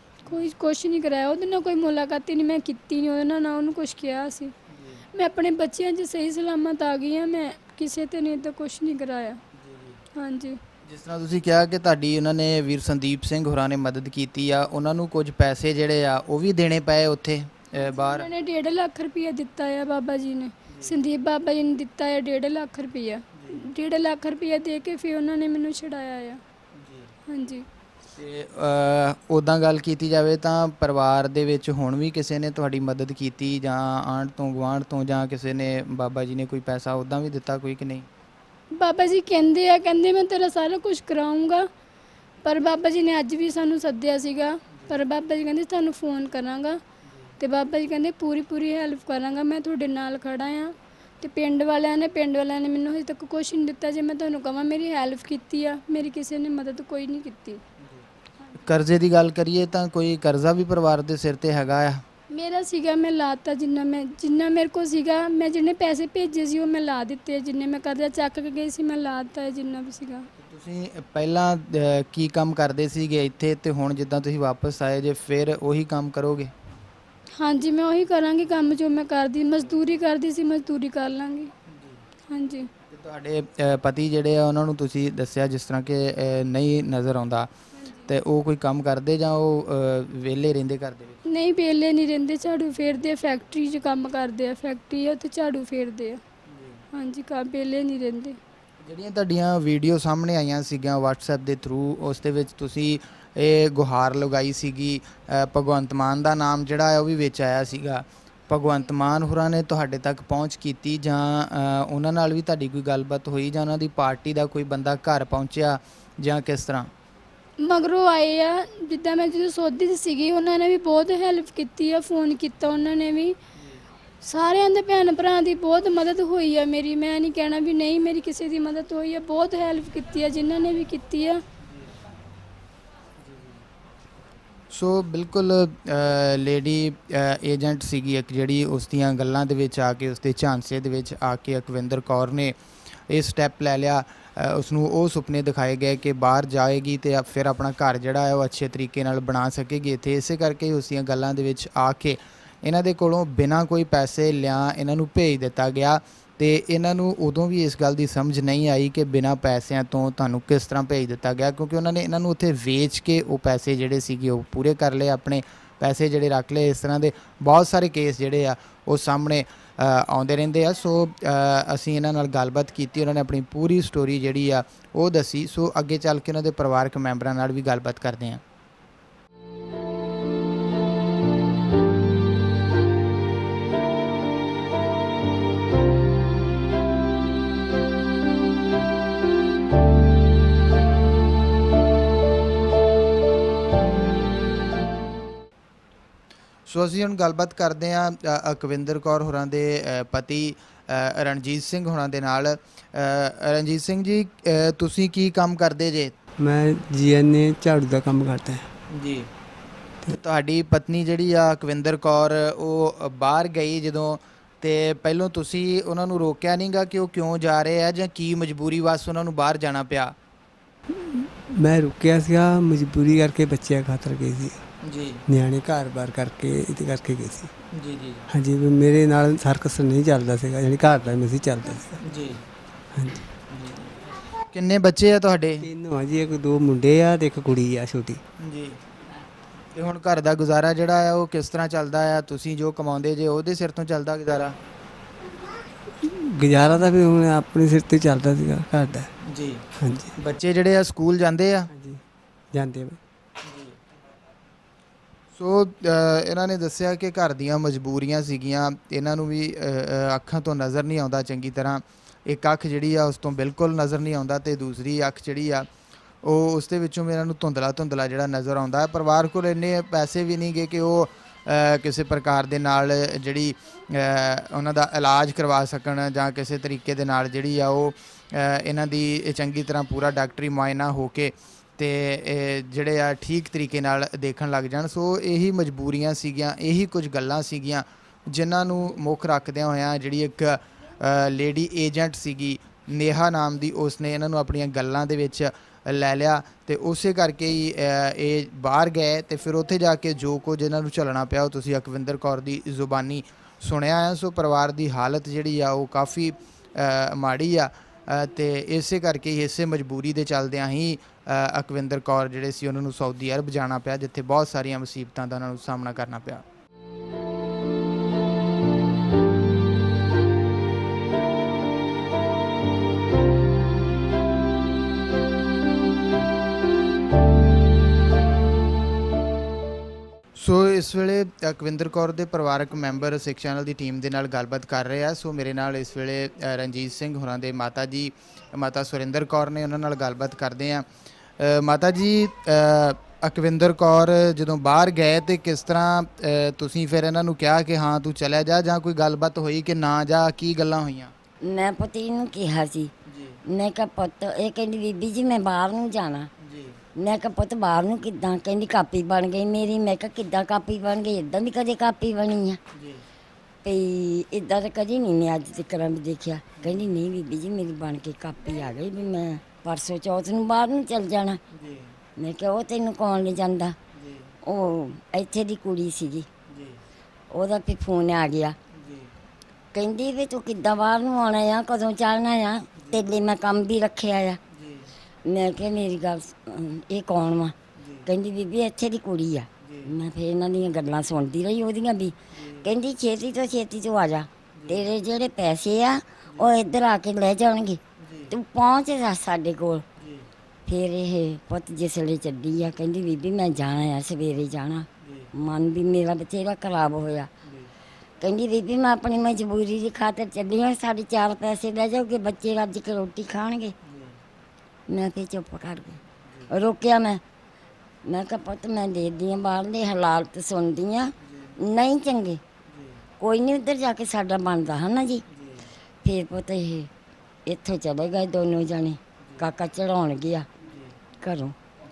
ਕੁਛ ਨਹੀਂ ਕਰਾਇਆ। ਉਹਦੇ ਨਾਲ ਕੋਈ ਮੁਲਾਕਾਤ ਹੀ ਨਹੀਂ ਮੈਂ ਕੀਤੀ, ਨਹੀਂ ਉਹਦੇ ਨਾਲ, ਨਾ ਉਹਨੂੰ ਕੁਛ ਕਿਹਾ ਸੀ। ਮੈਂ ਆਪਣੇ ਬੱਚਿਆਂ 'ਚ ਸਹੀ ਸਲਾਮਤ ਆ ਗਈ ਹਾਂ, ਮੈਂ ਕਿਸੇ ਤੇ ਨਹੀਂ ਤਾਂ ਕੁਛ ਨਹੀਂ ਕਰਾਇਆ। ਹਾਂਜੀ। ਜਿਸ ਤਰ੍ਹਾਂ ਤੁਸੀਂ ਕਿਹਾ ਕਿ ਤੁਹਾਡੀ ਉਹਨਾਂ ਨੇ ਵੀਰ ਸੰਦੀਪ ਸਿੰਘ ਹੋਰਾਂ ਨੇ ਮਦਦ ਕੀਤੀ ਆ, ਉਹਨਾਂ ਨੂੰ ਕੁਝ ਪੈਸੇ ਜਿਹੜੇ ਆ ਉਹ ਵੀ ਦੇਣੇ ਪਏ ਉੱਥੇ ਬਾਹਰ? ਉਹਨਾਂ ਨੇ 1.5 ਲੱਖ ਰੁਪਈਆ ਦਿੱਤਾ ਆ, ਬਾਬਾ ਜੀ ਨੇ, ਸੰਦੀਪ ਬਾਬਾ ਜੀ ਨੇ ਦਿੱਤਾ ਆ 1.5 ਲੱਖ ਰੁਪਈਆ। 1.5 ਲੱਖ ਰੁਪਈਆ ਦੇ ਕੇ ਫਿਰ ਉਹਨਾਂ ਨੇ ਮੈਨੂੰ ਛੁਡਾਇਆ ਆ। ਹਾਂਜੀ। ਤੇ ਉੱਦਾਂ ਗੱਲ ਕੀਤੀ ਜਾਵੇ ਤਾਂ ਪਰਿਵਾਰ ਦੇ ਵਿੱਚ ਹੁਣ ਵੀ ਕਿਸੇ ਨੇ ਤੁਹਾਡੀ ਮਦਦ ਕੀਤੀ ਜਾਂ ਆਂਢ ਤੋਂ ਗੁਆਂਢ ਤੋਂ ਜਾਂ ਕਿਸੇ ਨੇ, ਬਾਬਾ ਜੀ ਨੇ ਕੋਈ ਪੈਸਾ ਉੱਦਾਂ ਵੀ ਦਿੱਤਾ ਕੋਈ ਕਿ ਨਹੀਂ? ਬਾਬਾ ਜੀ ਕਹਿੰਦੇ ਮੈਂ ਤੇਰਾ ਸਾਰਾ ਕੁਝ ਕਰਾਊਂਗਾ, ਪਰ ਬਾਬਾ ਜੀ ਨੇ ਅੱਜ ਵੀ ਸਾਨੂੰ ਸੱਦਿਆ ਸੀਗਾ, ਪਰ ਬਾਬਾ ਜੀ ਕਹਿੰਦੇ ਤੁਹਾਨੂੰ ਫੋਨ ਕਰਾਂਗਾ, ਤੇ ਬਾਬਾ ਜੀ ਕਹਿੰਦੇ ਪੂਰੀ ਹੈਲਪ ਕਰਾਂਗਾ, ਮੈਂ ਤੁਹਾਡੇ ਨਾਲ ਖੜਾ ਆ। ਤੇ ਪਿੰਡ ਵਾਲਿਆਂ ਨੇ ਮੈਨੂੰ ਹਜੇ ਤੱਕ ਕੁਛ ਨਹੀਂ ਦਿੱਤਾ। ਜੇ ਮੈਂ ਤੁਹਾਨੂੰ ਕਹਾਂ ਮੇਰੀ ਹੈਲਪ ਕੀਤੀ ਆ, ਮੇਰੀ ਕਿਸੇ ਨੇ ਮਦਦ ਕੋਈ ਨਹੀਂ ਕੀਤੀ। ਕਰਜ਼ੇ ਦੀ ਗੱਲ ਕਰੀਏ ਤਾਂ ਕੋਈ ਕਰਜ਼ਾ ਵੀ ਪਰਿਵਾਰ ਦੇ ਸਿਰ ਤੇ ਹੈਗਾ ਆ? ਮੇਰਾ ਸੀਗਾ, ਮੈਂ ਲਾਤਾ ਜਿੰਨਾ ਮੇਰੇ ਕੋਲ ਸੀਗਾ, ਮੈਂ ਜਿੰਨੇ ਪੈਸੇ ਭੇਜੇ ਸੀ ਉਹ ਮੈਂ ਲਾ ਦਿੱਤੇ, ਜਿੰਨੇ ਮੈਂ ਕਰਜ਼ਾ ਚੱਕ ਕੇ ਗਈ ਸੀ ਮੈਂ ਲਾ ਦਿੱਤਾ ਜਿੰਨਾ ਵੀ ਸੀਗਾ। ਤੁਸੀਂ ਪਹਿਲਾਂ ਕੀ ਕੰਮ ਕਰਦੇ ਸੀਗੇ ਇੱਥੇ ਤੇ ਹੁਣ ਜਿੱਦਾਂ ਤੁਸੀਂ ਵਾਪਸ ਆਏ ਜੇ ਫਿਰ ਉਹੀ ਕੰਮ ਕਰੋਗੇ? ਹਾਂਜੀ, ਮੈਂ ਉਹੀ ਕਰਾਂਗੀ ਕੰਮ ਜੋ ਮੈਂ ਕਰਦੀ, ਮਜ਼ਦੂਰੀ ਕਰਦੀ ਸੀ, ਮਜ਼ਦੂਰੀ ਕਰ ਲਾਂਗੀ। ਹਾਂਜੀ। ਤੇ ਤੁਹਾਡੇ ਪਤੀ ਜਿਹੜੇ ਆ ਉਹਨਾਂ ਨੂੰ ਤੁਸੀਂ ਦੱਸਿਆ ਜਿਸ ਤਰ੍ਹਾਂ ਕਿ ਨਹੀਂ ਨਜ਼ਰ ਆਉਂਦਾ, ਤੇ ਉਹ ਕੋਈ ਕੰਮ ਕਰਦੇ ਜਾਂ ਉਹ ਵਿਹਲੇ ਰਹਿੰਦੇ ਘਰ ਦੇ ਵਿੱਚ? ਨਹੀਂ, ਵਿਹਲੇ ਨਹੀਂ ਰਹਿੰਦੇ, ਝਾੜੂ ਫੇਰਦੇ ਆ, ਫੈਕਟਰੀ 'ਚ ਕੰਮ ਕਰਦੇ ਆ, ਫੈਕਟਰੀ ਆ ਉੱਥੇ ਝਾੜੂ ਫੇਰਦੇ ਆ। ਹਾਂਜੀ, ਵਿਹਲੇ ਨਹੀਂ ਰਹਿੰਦੇ। ਜਿਹੜੀਆਂ ਤੁਹਾਡੀਆਂ ਵੀਡੀਓ ਸਾਹਮਣੇ ਆਈਆਂ ਸੀਗੀਆਂ WhatsApp ਦੇ ਥਰੂ, ਉਸ ਦੇ ਵਿੱਚ ਤੁਸੀਂ ਇਹ ਗੁਹਾਰ ਲਗਾਈ ਸੀਗੀ, ਭਗਵੰਤ ਮਾਨ ਦਾ ਨਾਮ ਜਿਹੜਾ ਹੈ ਉਹ ਵੀ ਵਿੱਚ ਆਇਆ ਸੀਗਾ। ਭਗਵੰਤ ਮਾਨ ਹੋਰਾਂ ਨੇ ਤੁਹਾਡੇ ਤੱਕ ਪਹੁੰਚ ਕੀਤੀ ਜਾਂ ਉਹਨਾਂ ਨਾਲ ਵੀ ਤੁਹਾਡੀ ਕੋਈ ਗੱਲਬਾਤ ਹੋਈ ਜਾਂ ਉਹਨਾਂ ਦੀ ਪਾਰਟੀ ਦਾ ਕੋਈ ਬੰਦਾ ਘਰ ਪਹੁੰਚਿਆ ਜਾਂ ਕਿਸ ਤਰ੍ਹਾਂ? ਮਗਰੋਂ ਆਏ ਆ, ਜਿੱਦਾਂ ਮੈਂ ਜਦੋਂ ਸੋਧੀ 'ਚ ਸੀਗੀ ਉਹਨਾਂ ਨੇ ਵੀ ਬਹੁਤ ਹੈਲਪ ਕੀਤੀ ਆ, ਫੋਨ ਕੀਤਾ ਉਹਨਾਂ ਨੇ ਵੀ, ਸਾਰਿਆਂ ਦੇ ਭੈਣ ਭਰਾ ਦੀ ਬਹੁਤ ਮਦਦ ਹੋਈ ਆ ਮੇਰੀ। ਮੈਂ ਨਹੀਂ ਕਹਿਣਾ ਵੀ ਨਹੀਂ ਮੇਰੀ ਕਿਸੇ ਦੀ ਮਦਦ ਹੋਈ ਆ, ਬਹੁਤ ਹੈਲਪ ਕੀਤੀ ਆ ਜਿਨ੍ਹਾਂ ਨੇ ਵੀ ਕੀਤੀ ਆ। ਸੋ ਬਿਲਕੁਲ ਲੇਡੀ ਏਜੰਟ ਸੀਗੀ ਇੱਕ ਜਿਹੜੀ, ਉਸ ਦੀਆਂ ਗੱਲਾਂ ਦੇ ਵਿੱਚ ਆ ਕੇ, ਉਸ ਦੇ ਝਾਂਸੇ ਦੇ ਵਿੱਚ ਆ ਕੇ ਅਕਵਿੰਦਰ ਕੌਰ ਨੇ ਇਹ ਸਟੈਪ ਲੈ ਲਿਆ। ਉਸਨੂੰ ਉਹ ਸੁਪਨੇ ਦਿਖਾਏ ਗਏ ਕਿ ਬਾਹਰ ਜਾਏਗੀ ਅਤੇ ਫਿਰ ਆਪਣਾ ਘਰ ਜਿਹੜਾ ਹੈ ਉਹ ਅੱਛੇ ਤਰੀਕੇ ਨਾਲ ਬਣਾ ਸਕੇਗੀ ਇੱਥੇ। ਇਸੇ ਕਰਕੇ ਉਸ ਦੀਆਂ ਗੱਲਾਂ ਦੇ ਵਿੱਚ ਆ ਕੇ ਇਹਨਾਂ ਦੇ ਕੋਲੋਂ ਬਿਨਾਂ ਕੋਈ ਪੈਸੇ ਲਿਆ ਇਹਨਾਂ ਨੂੰ ਭੇਜ ਦਿੱਤਾ ਗਿਆ ਤੇ ਇਹਨਾਂ ਨੂੰ ਉਦੋਂ ਵੀ ਇਸ ਗੱਲ ਦੀ ਸਮਝ ਨਹੀਂ ਆਈ ਕਿ ਬਿਨਾਂ ਪੈਸਿਆਂ ਤੋਂ ਤੁਹਾਨੂੰ ਕਿਸ ਤਰ੍ਹਾਂ ਭੇਜ ਦਿੱਤਾ ਗਿਆ, ਕਿਉਂਕਿ ਉਹਨਾਂ ਨੇ ਇਹਨਾਂ ਨੂੰ ਉੱਥੇ ਵੇਚ ਕੇ ਉਹ ਪੈਸੇ ਜਿਹੜੇ ਸੀਗੇ ਉਹ ਪੂਰੇ ਕਰ ਲਏ, ਆਪਣੇ ਪੈਸੇ ਜਿਹੜੇ ਰੱਖ ਲਏ। ਇਸ ਤਰ੍ਹਾਂ ਦੇ ਬਹੁਤ ਸਾਰੇ ਕੇਸ ਜਿਹੜੇ ਆ ਉਹ ਸਾਹਮਣੇ ਆਉਂਦੇ ਰਹਿੰਦੇ ਆ। ਸੋ ਅਸੀਂ ਇਹਨਾਂ ਨਾਲ ਗੱਲਬਾਤ ਕੀਤੀ, ਉਹਨਾਂ ਨੇ ਆਪਣੀ ਪੂਰੀ ਸਟੋਰੀ ਜਿਹੜੀ ਆ ਉਹ ਦੱਸੀ। ਸੋ ਅੱਗੇ ਚੱਲ ਕੇ ਉਹਨਾਂ ਦੇ ਪਰਿਵਾਰਕ ਮੈਂਬਰਾਂ ਨਾਲ ਵੀ ਗੱਲਬਾਤ ਕਰਦੇ ਹਾਂ। ਸੋ ਅਸੀਂ ਹੁਣ ਗੱਲਬਾਤ ਕਰਦੇ ਹਾਂ ਅਕਵਿੰਦਰ ਕੌਰ ਹੋਰਾਂ ਦੇ ਪਤੀ ਰਣਜੀਤ ਸਿੰਘ ਹੋਰਾਂ ਦੇ ਨਾਲ। ਰਣਜੀਤ ਸਿੰਘ ਜੀ, ਤੁਸੀਂ ਕੀ ਕੰਮ ਕਰਦੇ ਜੇ? ਮੈਂ GNA ਝਾੜੂ ਦਾ ਕੰਮ ਕਰਦਾ ਜੀ। ਤੇ ਤੁਹਾਡੀ ਪਤਨੀ ਜਿਹੜੀ ਆ ਅਕਵਿੰਦਰ ਕੌਰ, ਉਹ ਬਾਹਰ ਗਈ ਜਦੋਂ, ਤੇ ਪਹਿਲੋਂ ਤੁਸੀਂ ਉਹਨਾਂ ਨੂੰ ਰੋਕਿਆ ਨਹੀਂ ਗਾ ਕਿ ਉਹ ਕਿਉਂ ਜਾ ਰਹੇ ਆ, ਜਾਂ ਕੀ ਮਜਬੂਰੀ ਵਾਸਤੇ ਉਹਨਾਂ ਨੂੰ ਬਾਹਰ ਜਾਣਾ ਪਿਆ? ਮੈਂ ਰੁਕਿਆ ਸੀਗਾ, ਮਜਬੂਰੀ ਕਰਕੇ ਬੱਚਿਆਂ ਖਾਤਰ ਗਈ ਸੀ ਜੀ। ਨਿਆਣੇ ਘਰ-ਬਾਰ ਕਰਕੇ ਇਹਦੇ ਕਰਕੇ ਗਈ ਸੀ ਜੀ ਜੀ। ਹਾਂਜੀ, ਵੀ ਮੇਰੇ ਨਾਲ ਸਰਕਸ ਨਹੀਂ ਚੱਲਦਾ ਸੀਗਾ, ਯਾਨੀ ਘਰ ਦਾ ਨਹੀਂ ਸੀ ਚੱਲਦਾ ਸੀਗਾ ਜੀ। ਹਾਂਜੀ। ਕਿੰਨੇ ਬੱਚੇ ਆ ਤੁਹਾਡੇ? 3 ਆ ਜੀ, 2 ਮੁੰਡੇ ਆ ਤੇ 1 ਕੁੜੀ ਆ ਛੋਟੀ ਜੀ। ਤੇ ਹੁਣ ਘਰ ਦਾ ਗੁਜ਼ਾਰਾ ਜਿਹੜਾ ਆ ਉਹ ਕਿਸ ਤਰ੍ਹਾਂ ਚੱਲਦਾ ਆ? ਤੁਸੀਂ ਜੋ ਕਮਾਉਂਦੇ ਜੇ ਉਹਦੇ ਸਿਰ ਤੋਂ ਚੱਲਦਾ ਗੁਜ਼ਾਰਾ? ਗੁਜ਼ਾਰਾ ਤਾਂ ਵੀ ਹੁਣ ਆਪਣੇ ਸਿਰ ਤੇ ਚੱਲਦਾ ਸੀਗਾ ਘਰ ਦਾ ਜੀ। ਹਾਂਜੀ। ਬੱਚੇ ਜਿਹੜੇ ਆ ਸਕੂਲ ਜਾਂਦੇ ਆ? ਹਾਂਜੀ, ਜਾਂਦੇ ਆ। ਸੋ ਇਹਨਾਂ ਨੇ ਦੱਸਿਆ ਕਿ ਘਰ ਦੀਆਂ ਮਜਬੂਰੀਆਂ ਸੀਗੀਆਂ, ਇਹਨਾਂ ਨੂੰ ਵੀ ਅੱਖਾਂ ਤੋਂ ਨਜ਼ਰ ਨਹੀਂ ਆਉਂਦਾ ਚੰਗੀ ਤਰ੍ਹਾਂ। ਇੱਕ ਅੱਖ ਜਿਹੜੀ ਆ ਉਸ ਤੋਂ ਬਿਲਕੁਲ ਨਜ਼ਰ ਨਹੀਂ ਆਉਂਦਾ, ਤੇ ਦੂਸਰੀ ਅੱਖ ਜਿਹੜੀ ਆ ਉਹ ਉਸ ਦੇ ਵਿੱਚੋਂ ਵੀ ਇਹਨਾਂ ਨੂੰ ਧੁੰਦਲਾ ਜਿਹੜਾ ਨਜ਼ਰ ਆਉਂਦਾ ਹੈ। ਪਰਿਵਾਰ ਕੋਲ ਇੰਨੇ ਪੈਸੇ ਵੀ ਨਹੀਂ ਗਏ ਕਿ ਉਹ ਕਿਸੇ ਪ੍ਰਕਾਰ ਦੇ ਨਾਲ ਜਿਹੜੀ ਉਹਨਾਂ ਦਾ ਇਲਾਜ ਕਰਵਾ ਸਕਣ, ਜਾਂ ਕਿਸੇ ਤਰੀਕੇ ਦੇ ਨਾਲ ਜਿਹੜੀ ਆ ਉਹ ਇਹਨਾਂ ਦੀ ਚੰਗੀ ਤਰ੍ਹਾਂ ਪੂਰਾ ਡਾਕਟਰੀ ਮੁਆਇਨਾ ਹੋ ਕੇ ਤੇ ਜਿਹੜੇ ਆ ਠੀਕ ਤਰੀਕੇ ਨਾਲ ਦੇਖਣ ਲੱਗ ਜਾਣ। ਸੋ ਇਹੀ ਮਜਬੂਰੀਆਂ ਸੀਗੀਆਂ, ਇਹੀ ਕੁਝ ਗੱਲਾਂ ਸੀਗੀਆਂ ਜਿਨ੍ਹਾਂ ਨੂੰ ਮੁੱਖ ਰੱਖਦਿਆਂ ਹੋਇਆਂ ਜਿਹੜੀ ਇੱਕ ਲੇਡੀ ਏਜੰਟ ਸੀਗੀ ਨੇਹਾ ਨਾਮ ਦੀ, ਉਸਨੇ ਇਹਨਾਂ ਨੂੰ ਆਪਣੀਆਂ ਗੱਲਾਂ ਦੇ ਵਿੱਚ ਲੈ ਲਿਆ, ਤੇ ਉਸੇ ਕਰਕੇ ਹੀ ਇਹ ਬਾਹਰ ਗਏ। ਤੇ ਫਿਰ ਉੱਥੇ ਜਾ ਕੇ ਜੋ ਕੁਝ ਇਹਨਾਂ ਨੂੰ ਝੱਲਣਾ ਪਿਆ ਉਹ ਤੁਸੀਂ ਅਕਵਿੰਦਰ ਕੌਰ ਦੀ ਜ਼ੁਬਾਨੀ ਸੁਣਿਆ ਹੈ। ਸੋ ਪਰਿਵਾਰ ਦੀ ਹਾਲਤ ਜਿਹੜੀ ਆ ਉਹ ਕਾਫੀ ਮਾੜੀ ਆ, ਤੇ ਇਸੇ ਕਰਕੇ ਹੀ, ਇਸੇ ਮਜਬੂਰੀ ਦੇ ਚੱਲਦਿਆਂ ਹੀ ਅਕਵਿੰਦਰ ਕੌਰ ਜਿਹੜੇ ਸੀ ਉਹਨਾਂ ਨੂੰ ਸਾਊਦੀ ਅਰਬ ਜਾਣਾ ਪਿਆ, ਜਿੱਥੇ ਬਹੁਤ ਸਾਰੀਆਂ ਮੁਸੀਬਤਾਂ ਦਾ ਉਹਨਾਂ ਨੂੰ ਸਾਹਮਣਾ ਕਰਨਾ ਪਿਆ। ਸੋ ਇਸ ਵੇਲੇ ਅਕਵਿੰਦਰ ਕੌਰ ਦੇ ਪਰਿਵਾਰਕ ਮੈਂਬਰ ਸਿੱਖ ਚੈਨਲ ਦੀ ਟੀਮ ਦੇ ਨਾਲ ਗੱਲਬਾਤ ਕਰ ਰਹੇ ਆ। ਸੋ ਮੇਰੇ ਨਾਲ ਇਸ ਵੇਲੇ ਰਣਜੀਤ ਸਿੰਘ ਹੋਰਾਂ ਦੇ ਮਾਤਾ ਜੀ, ਮਾਤਾ ਸੁਰਿੰਦਰ ਕੌਰ ਨੇ, ਉਹਨਾਂ ਨਾਲ ਗੱਲਬਾਤ ਕਰਦੇ ਆ। ਮਾਤਾ ਜੀ, ਅਕਵਿੰਦਰ ਕੌਰ ਜਦੋਂ ਬਾਹਰ ਗਏ ਤੇ ਕਿਸ ਤਰ੍ਹਾਂ ਤੁਸੀਂ ਫਿਰ ਇਹਨਾਂ ਨੂੰ ਕਿਹਾ ਕਿ ਹਾਂ ਤੂੰ ਚਲਿਆ ਜਾ, ਜਾਂ ਕੋਈ ਗੱਲਬਾਤ ਹੋਈ ਕਿ ਨਾ ਜਾ? ਕੀ ਗੱਲਾਂ ਹੋਈਆਂ? ਮੈਂ ਪਤੀ ਨੂੰ ਕਿਹਾ ਸੀ, ਮੈਂ ਕਿਹਾ ਪੁੱਤ, ਇਹ ਕਹਿੰਦੀ ਬੀਬੀ ਜੀ ਮੈਂ ਬਾਹਰ ਨੂੰ ਜਾਣਾ। ਮੈਂ ਕਿਹਾ ਪੁੱਤ ਬਾਹਰ ਨੂੰ ਕਿੱਦਾਂ? ਕਹਿੰਦੀ ਕਾਪੀ ਬਣ ਗਈ ਮੇਰੀ। ਮੈਂ ਕਿਹਾ ਕਿੱਦਾਂ ਕਾਪੀ ਬਣ ਗਈ? ਇੱਦਾਂ ਦੀ ਕਦੇ ਕਾਪੀ ਬਣੀ ਆ ਵੀ ਇੱਦਾਂ ਤਾਂ ਕਦੀ ਨਹੀਂ ਮੈਂ ਅੱਜ ਤੱਕ ਵੀ ਦੇਖਿਆ। ਕਹਿੰਦੀ ਨਹੀਂ ਬੀਬੀ ਜੀ ਮੇਰੀ ਬਣ ਕੇ ਕਾਪੀ ਆ ਗਈ ਵੀ ਮੈਂ ਪਰਸੋਂ ਚੌਥ ਨੂੰ ਬਾਹਰ ਨੂੰ ਚੱਲ ਜਾਣਾ। ਮੈਂ ਕਿਹਾ ਉਹ ਤੈਨੂੰ ਕੌਣ ਲੈ ਜਾਂਦਾ? ਉਹ ਇੱਥੇ ਦੀ ਕੁੜੀ ਸੀਗੀ, ਉਹਦਾ ਵੀ ਫੋਨ ਆ ਗਿਆ। ਕਹਿੰਦੀ ਵੀ ਤੂੰ ਕਿੱਦਾਂ ਬਾਹਰ ਨੂੰ ਆਉਣਾ ਆ, ਕਦੋਂ ਚੱਲਣਾ ਆ? ਤੇਰੇ ਲਈ ਮੈਂ ਕੰਮ ਵੀ ਰੱਖਿਆ ਆ। ਮੈਂ ਕਿਹਾ ਮੇਰੀ ਗੱਲ, ਇਹ ਕੌਣ ਵਾ? ਕਹਿੰਦੀ ਬੀਬੀ ਇੱਥੇ ਦੀ ਕੁੜੀ ਆ। ਮੈਂ ਫਿਰ ਇਹਨਾਂ ਦੀਆਂ ਗੱਲਾਂ ਸੁਣਦੀ ਰਹੀ ਉਹਦੀਆਂ ਵੀ। ਕਹਿੰਦੀ ਛੇਤੀ ਤੋਂ ਆ ਜਾ, ਤੇਰੇ ਜਿਹੜੇ ਪੈਸੇ ਆ ਉਹ ਇੱਧਰ ਆ ਕੇ ਲੈ ਜਾਣਗੇ, ਤੂੰ ਪਹੁੰਚ ਜਾ ਸਾਡੇ ਕੋਲ। ਫਿਰ ਇਹ ਪੁੱਤ ਜਿਸ ਵੇਲੇ ਚੱਲੀ ਆ, ਕਹਿੰਦੀ ਬੀਬੀ ਮੈਂ ਜਾਣਾ ਆ, ਸਵੇਰੇ ਜਾਣਾ। ਮਨ ਵੀ ਮੇਰਾ ਬਥੇਰਾ ਖਰਾਬ ਹੋਇਆ। ਕਹਿੰਦੀ ਬੀਬੀ ਮੈਂ ਆਪਣੀ ਮਜਬੂਰੀ ਦੀ ਖਾਤਰ ਚੱਲੀ ਹਾਂ, ਸਾਡੇ 4 ਪੈਸੇ ਲੈ ਜਾਓਗੇ, ਬੱਚੇ ਰੱਜ ਕੇ ਰੋਟੀ ਖਾਣਗੇ। ਮੈਂ ਫਿਰ ਚੁੱਪ ਕਰ ਗਈ, ਰੋਕਿਆ ਮੈਂ ਕਿਹਾ ਪੁੱਤ ਮੈਂ ਦੇਖਦੀ ਹਾਂ ਬਾਹਰਲੇ ਹਾਲਾਤ ਸੁਣਦੀ ਹਾਂ, ਨਹੀਂ ਚੰਗੇ, ਕੋਈ ਨਹੀਂ ਉੱਧਰ ਜਾ ਕੇ ਸਾਡਾ ਬਣਦਾ ਹੈ ਨਾ ਜੀ। ਫਿਰ ਪੁੱਤ ਇਹ ਇੱਥੋਂ ਚਲੇ ਗਏ ਦੋਨੋਂ ਜਾਣੇ, ਕਾਕਾ ਚੜਾਉਣ ਗਿਆ ਘਰੋਂ।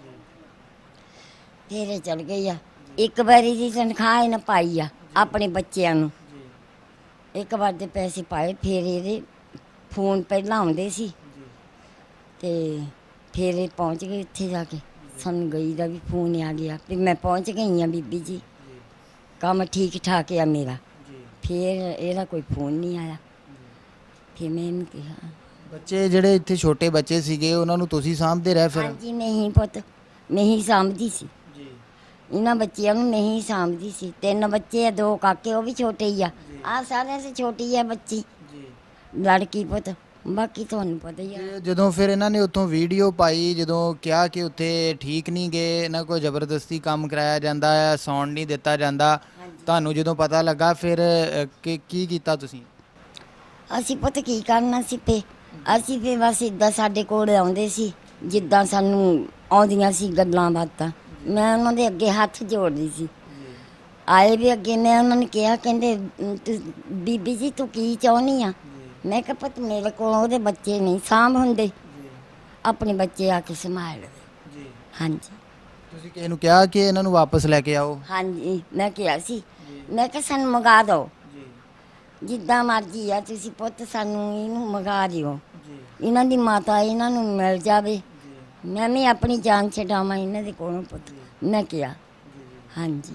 ਫਿਰ ਇਹ ਚਲ ਗਈ ਆ। ਇੱਕ ਵਾਰੀ ਦੀ ਤਨਖਾਹ ਇਹਨੇ ਪਾਈ ਆ ਆਪਣੇ ਬੱਚਿਆਂ ਨੂੰ, ਇੱਕ ਵਾਰ ਦੇ ਪੈਸੇ ਪਾਏ। ਫਿਰ ਇਹਦੇ ਫੋਨ ਪਹਿਲਾਂ ਆਉਂਦੇ ਸੀ, ਤੇ ਫਿਰ ਇਹ ਪਹੁੰਚ ਗਏ ਉੱਥੇ ਜਾ ਕੇ। ਸਾਨੂੰ ਗਈ ਦਾ ਵੀ ਫੋਨ ਆ ਗਿਆ ਵੀ ਮੈਂ ਪਹੁੰਚ ਗਈ ਹਾਂ ਬੀਬੀ ਜੀ, ਕੰਮ ਠੀਕ ਠਾਕ ਆ ਮੇਰਾ। ਫਿਰ ਇਹਦਾ ਕੋਈ ਫੋਨ ਨਹੀਂ ਆਇਆ। ਕਿਵੇਂ ਇਹਨੂੰ ਕਿਹਾ ਬੱਚੇ ਜਿਹੜੇ ਇੱਥੇ ਛੋਟੇ ਬੱਚੇ ਸੀਗੇ ਉਹਨਾਂ ਨੂੰ ਤੁਸੀਂ ਸਾਂਭਦੇ ਰਹੇ ਫਿਰ? ਹਾਂਜੀ ਨਹੀਂ ਪੁੱਤ ਨਹੀਂ ਸਾਂਭਦੀ ਸੀ ਜੀ ਇਹਨਾਂ ਬੱਚਿਆਂ ਨੂੰ ਨਹੀਂ ਸਾਂਭਦੀ ਸੀ 3 ਬੱਚੇ ਆ 2 ਕਾਕੇ ਉਹ ਵੀ ਛੋਟੇ ਹੀ ਆ ਸਾਰਿਆਂ ਸੇ ਛੋਟੀ ਆ ਬੱਚੀ ਜੀ। ਲੜਕੀ ਪੁੱਤ ਬਾਕੀ ਤੁਹਾਨੂੰ ਪਤਾ ਹੀ ਆ ਤੇ ਜਦੋਂ ਫਿਰ ਇਹਨਾਂ ਨੇ ਉੱਥੋਂ ਵੀਡੀਓ ਪਾਈ, ਜਦੋਂ ਕਿਹਾ ਕਿ ਉੱਥੇ ਠੀਕ ਨਹੀਂ ਗਏ, ਇਹਨਾਂ ਕੋਲ ਜ਼ਬਰਦਸਤੀ ਕੰਮ ਕਰਾਇਆ ਜਾਂਦਾ ਹੈ, ਸੌਣ ਨਹੀਂ ਦਿੱਤਾ ਜਾਂਦਾ, ਤੁਹਾਨੂੰ ਜਦੋਂ ਪਤਾ ਲੱਗਾ ਫਿਰ ਕਿ ਕੀ ਕੀਤਾ ਤੁਸੀਂ? ਅਸੀਂ ਪੁੱਤ ਕੀ ਕਰਨਾ ਸੀ ਪੇ ਅਸੀਂ ਫਿਰ ਬਸ ਇੱਦਾਂ ਸਾਡੇ ਕੋਲ ਆਉਂਦੇ ਸੀ ਜਿੱਦਾਂ ਸਾਨੂੰ ਆਉਂਦੀਆਂ ਸੀ ਗੱਲਾਂ ਬਾਤਾਂ ਮੈਂ ਉਹਨਾਂ ਦੇ ਅੱਗੇ ਹੱਥ ਜੋੜਦੀ ਸੀ ਆਏ ਵੀ ਅੱਗੇ ਮੈਂ ਉਹਨਾਂ ਨੇ ਕਿਹਾ ਕਹਿੰਦੇ ਬੀਬੀ ਜੀ ਤੂੰ ਕੀ ਚਾਹੁੰਦੀ ਆ ਮੈਂ ਕਿਹਾ ਪੁੱਤ ਮੇਰੇ ਕੋਲ ਉਹਦੇ ਬੱਚੇ ਨਹੀਂ ਸਾਂਭ ਹੁੰਦੇ ਆਪਣੇ ਬੱਚੇ ਆ ਕੇ ਸੰਭਾਲ ਲਵੇ ਹਾਂਜੀ ਤੁਸੀਂ ਕਿਸੇ ਨੂੰ ਕਿਹਾ ਕਿ ਇਹਨਾਂ ਨੂੰ ਵਾਪਸ ਲੈ ਕੇ ਆਓ? ਹਾਂਜੀ ਮੈਂ ਕਿਹਾ ਸੀ ਮੈਂ ਕਿਹਾ ਸਾਨੂੰ ਮੰਗਾ ਦਿਓ ਜਿੱਦਾਂ ਮਰਜ਼ੀ ਆ ਤੁਸੀਂ ਪੁੱਤ ਸਾਨੂੰ ਇਹਨੂੰ ਮੰਗਾ ਦਿਓ ਇਹਨਾਂ ਦੀ ਮਾਤਾ ਇਹਨਾਂ ਨੂੰ ਮਿਲ ਜਾਵੇ ਮੈਂ ਵੀ ਆਪਣੀ ਜਾਨ ਛਡਾਵਾਂ ਇਹਨਾਂ ਦੇ ਕੋਲੋਂ ਪੁੱਤ ਮੈਂ ਕਿਹਾ ਹਾਂਜੀ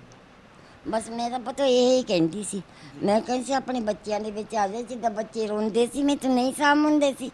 ਬਸ ਮੈਂ ਤਾਂ ਪੁੱਤ ਇਹ ਹੀ ਕਹਿੰਦੀ ਸੀ ਮੈਂ ਕਹਿੰਦੀ ਸੀ ਆਪਣੇ ਬੱਚਿਆਂ ਦੇ ਵਿੱਚ ਆ ਜਾਏ ਜਿੱਦਾਂ ਬੱਚੇ ਰੋਂਦੇ ਸੀ ਮੈਂ ਤਾਂ ਨਹੀਂ ਸਾਂਭ ਹੁੰਦੇ ਸੀ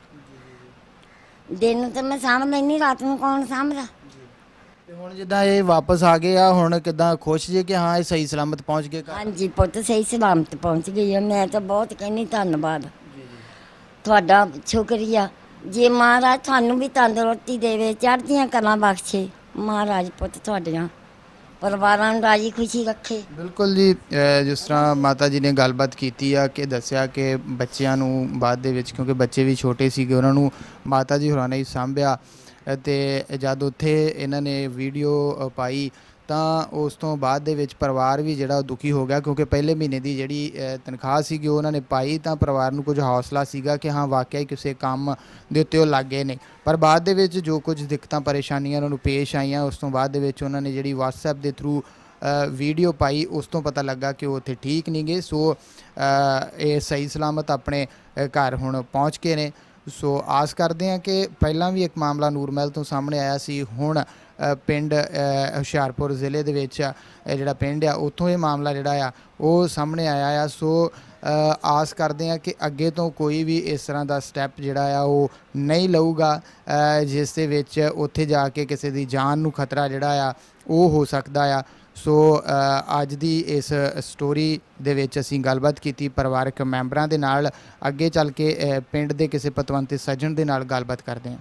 ਦਿਨ ਨੂੰ ਤਾਂ ਮੈਂ ਸਾਂਭ ਲੈਂਦੀ ਰਾਤ ਨੂੰ ਕੌਣ ਸਾਂਭਦਾ ਤੇ ਹੁਣ ਜਿੱਦਾਂ ਇਹ ਵਾਪਸ ਆ ਗਏ ਆ ਹੁਣ ਕਿੱਦਾਂ ਖੁਸ਼ ਜੇ ਕਿ ਹਾਂ ਇਹ ਸਹੀ ਸਲਾਮਤ ਪਹੁੰਚ ਗਏ ਘਰ? ਹਾਂਜੀ ਪੁੱਤ ਸਹੀ ਸਲਾਮਤ ਪਹੁੰਚ ਗਈ ਆ ਮੈਂ ਤਾਂ ਬਹੁਤ ਕਹਿੰਦੀ ਧੰਨਵਾਦ ਤੁਹਾਡਾ ਸ਼ੁਕਰੀਆ ਜੇ ਮਹਾਰਾਜ ਤੁਹਾਨੂੰ ਵੀ ਤੰਦਰੁਸਤੀ ਦੇਵੇ ਚੜ੍ਹਦੀਆਂ ਕਲਾਂ ਬਖਸ਼ੇ ਮਹਾਰਾਜ ਪੁੱਤ ਤੁਹਾਡੀਆਂ ਪਰਿਵਾਰਾਂ ਨੂੰ ਰਾਜੀ ਖੁਸ਼ੀ ਰੱਖੇ। ਬਿਲਕੁਲ ਜੀ, ਜਿਸ ਤਰ੍ਹਾਂ ਮਾਤਾ ਜੀ ਨੇ ਗੱਲਬਾਤ ਕੀਤੀ ਆ ਕਿ ਦੱਸਿਆ ਕਿ ਬੱਚਿਆਂ ਨੂੰ ਬਾਅਦ ਦੇ ਵਿੱਚ ਕਿਉਂਕਿ ਬੱਚੇ ਵੀ ਛੋਟੇ ਸੀਗੇ ਉਹਨਾਂ ਨੂੰ ਮਾਤਾ ਜੀ ਹੋਰਾਂ ਨੇ ਹੀ ਸਾਂਭਿਆ ਅਤੇ ਜਦ ਉੱਥੇ ਇਹਨਾਂ ਨੇ ਵੀਡੀਓ ਪਾਈ ਤਾਂ ਉਸ ਤੋਂ ਬਾਅਦ ਦੇ ਵਿੱਚ ਪਰਿਵਾਰ ਵੀ ਜਿਹੜਾ ਦੁਖੀ ਹੋ ਗਿਆ ਕਿਉਂਕਿ ਪਹਿਲੇ ਮਹੀਨੇ ਦੀ ਜਿਹੜੀ ਤਨਖਾਹ ਸੀਗੀ ਉਹ ਉਹਨਾਂ ਨੇ ਪਾਈ ਤਾਂ ਪਰਿਵਾਰ ਨੂੰ ਕੁਝ ਹੌਸਲਾ ਸੀਗਾ ਕਿ ਹਾਂ ਵਾਕਿਆ ਹੀ ਕਿਸੇ ਕੰਮ ਦੇ ਉੱਤੇ ਉਹ ਲੱਗ ਗਏ ਨੇ। ਪਰ ਬਾਅਦ ਦੇ ਵਿੱਚ ਜੋ ਕੁਝ ਦਿੱਕਤਾਂ ਪਰੇਸ਼ਾਨੀਆਂ ਉਹਨਾਂ ਨੂੰ ਪੇਸ਼ ਆਈਆਂ ਉਸ ਤੋਂ ਬਾਅਦ ਦੇ ਵਿੱਚ ਉਹਨਾਂ ਨੇ ਜਿਹੜੀ WhatsApp ਦੇ ਥਰੂ ਵੀਡੀਓ ਪਾਈ ਉਸ ਤੋਂ ਪਤਾ ਲੱਗਾ ਕਿ ਉਹ ਉੱਥੇ ਠੀਕ ਨਹੀਂ ਗਏ। ਸੋ ਇਹ ਸਹੀ ਸਲਾਮਤ ਆਪਣੇ ਘਰ ਹੁਣ ਪਹੁੰਚ ਕੇ ਨੇ। ਸੋ ਆਸ ਕਰਦੇ ਹਾਂ ਕਿ ਪਹਿਲਾਂ ਵੀ ਇੱਕ ਮਾਮਲਾ ਨੂਰਮਹਿਲ ਤੋਂ ਸਾਹਮਣੇ ਆਇਆ ਸੀ, ਹੁਣ ਪਿੰਡ ਹੁਸ਼ਿਆਰਪੁਰ ਜ਼ਿਲ੍ਹੇ ਦੇ ਵਿੱਚ ਜਿਹੜਾ ਪਿੰਡ ਆ ਉੱਥੋਂ ਇਹ ਮਾਮਲਾ ਜਿਹੜਾ ਆ ਉਹ ਸਾਹਮਣੇ ਆਇਆ ਆ। ਸੋ ਆਸ ਕਰਦੇ ਹਾਂ ਕਿ ਅੱਗੇ ਤੋਂ ਕੋਈ ਵੀ ਇਸ ਤਰ੍ਹਾਂ ਦਾ ਸਟੈਪ ਜਿਹੜਾ ਆ ਉਹ ਨਹੀਂ ਲਊਗਾ ਜਿਸ ਦੇ ਵਿੱਚ ਉੱਥੇ ਜਾ ਕੇ ਕਿਸੇ ਦੀ ਜਾਨ ਨੂੰ ਖਤਰਾ ਜਿਹੜਾ ਆ ਉਹ ਹੋ ਸਕਦਾ ਆ। ਸੋ ਅੱਜ ਦੀ ਇਸ ਸਟੋਰੀ ਦੇ ਵਿੱਚ ਅਸੀਂ ਗੱਲਬਾਤ ਕੀਤੀ ਪਰਿਵਾਰਕ ਮੈਂਬਰਾਂ ਦੇ ਨਾਲ। ਅੱਗੇ ਚੱਲ ਕੇ ਪਿੰਡ ਦੇ ਕਿਸੇ ਪਤਵੰਤੇ ਸੱਜਣ ਦੇ ਨਾਲ ਗੱਲਬਾਤ ਕਰਦੇ ਹਾਂ।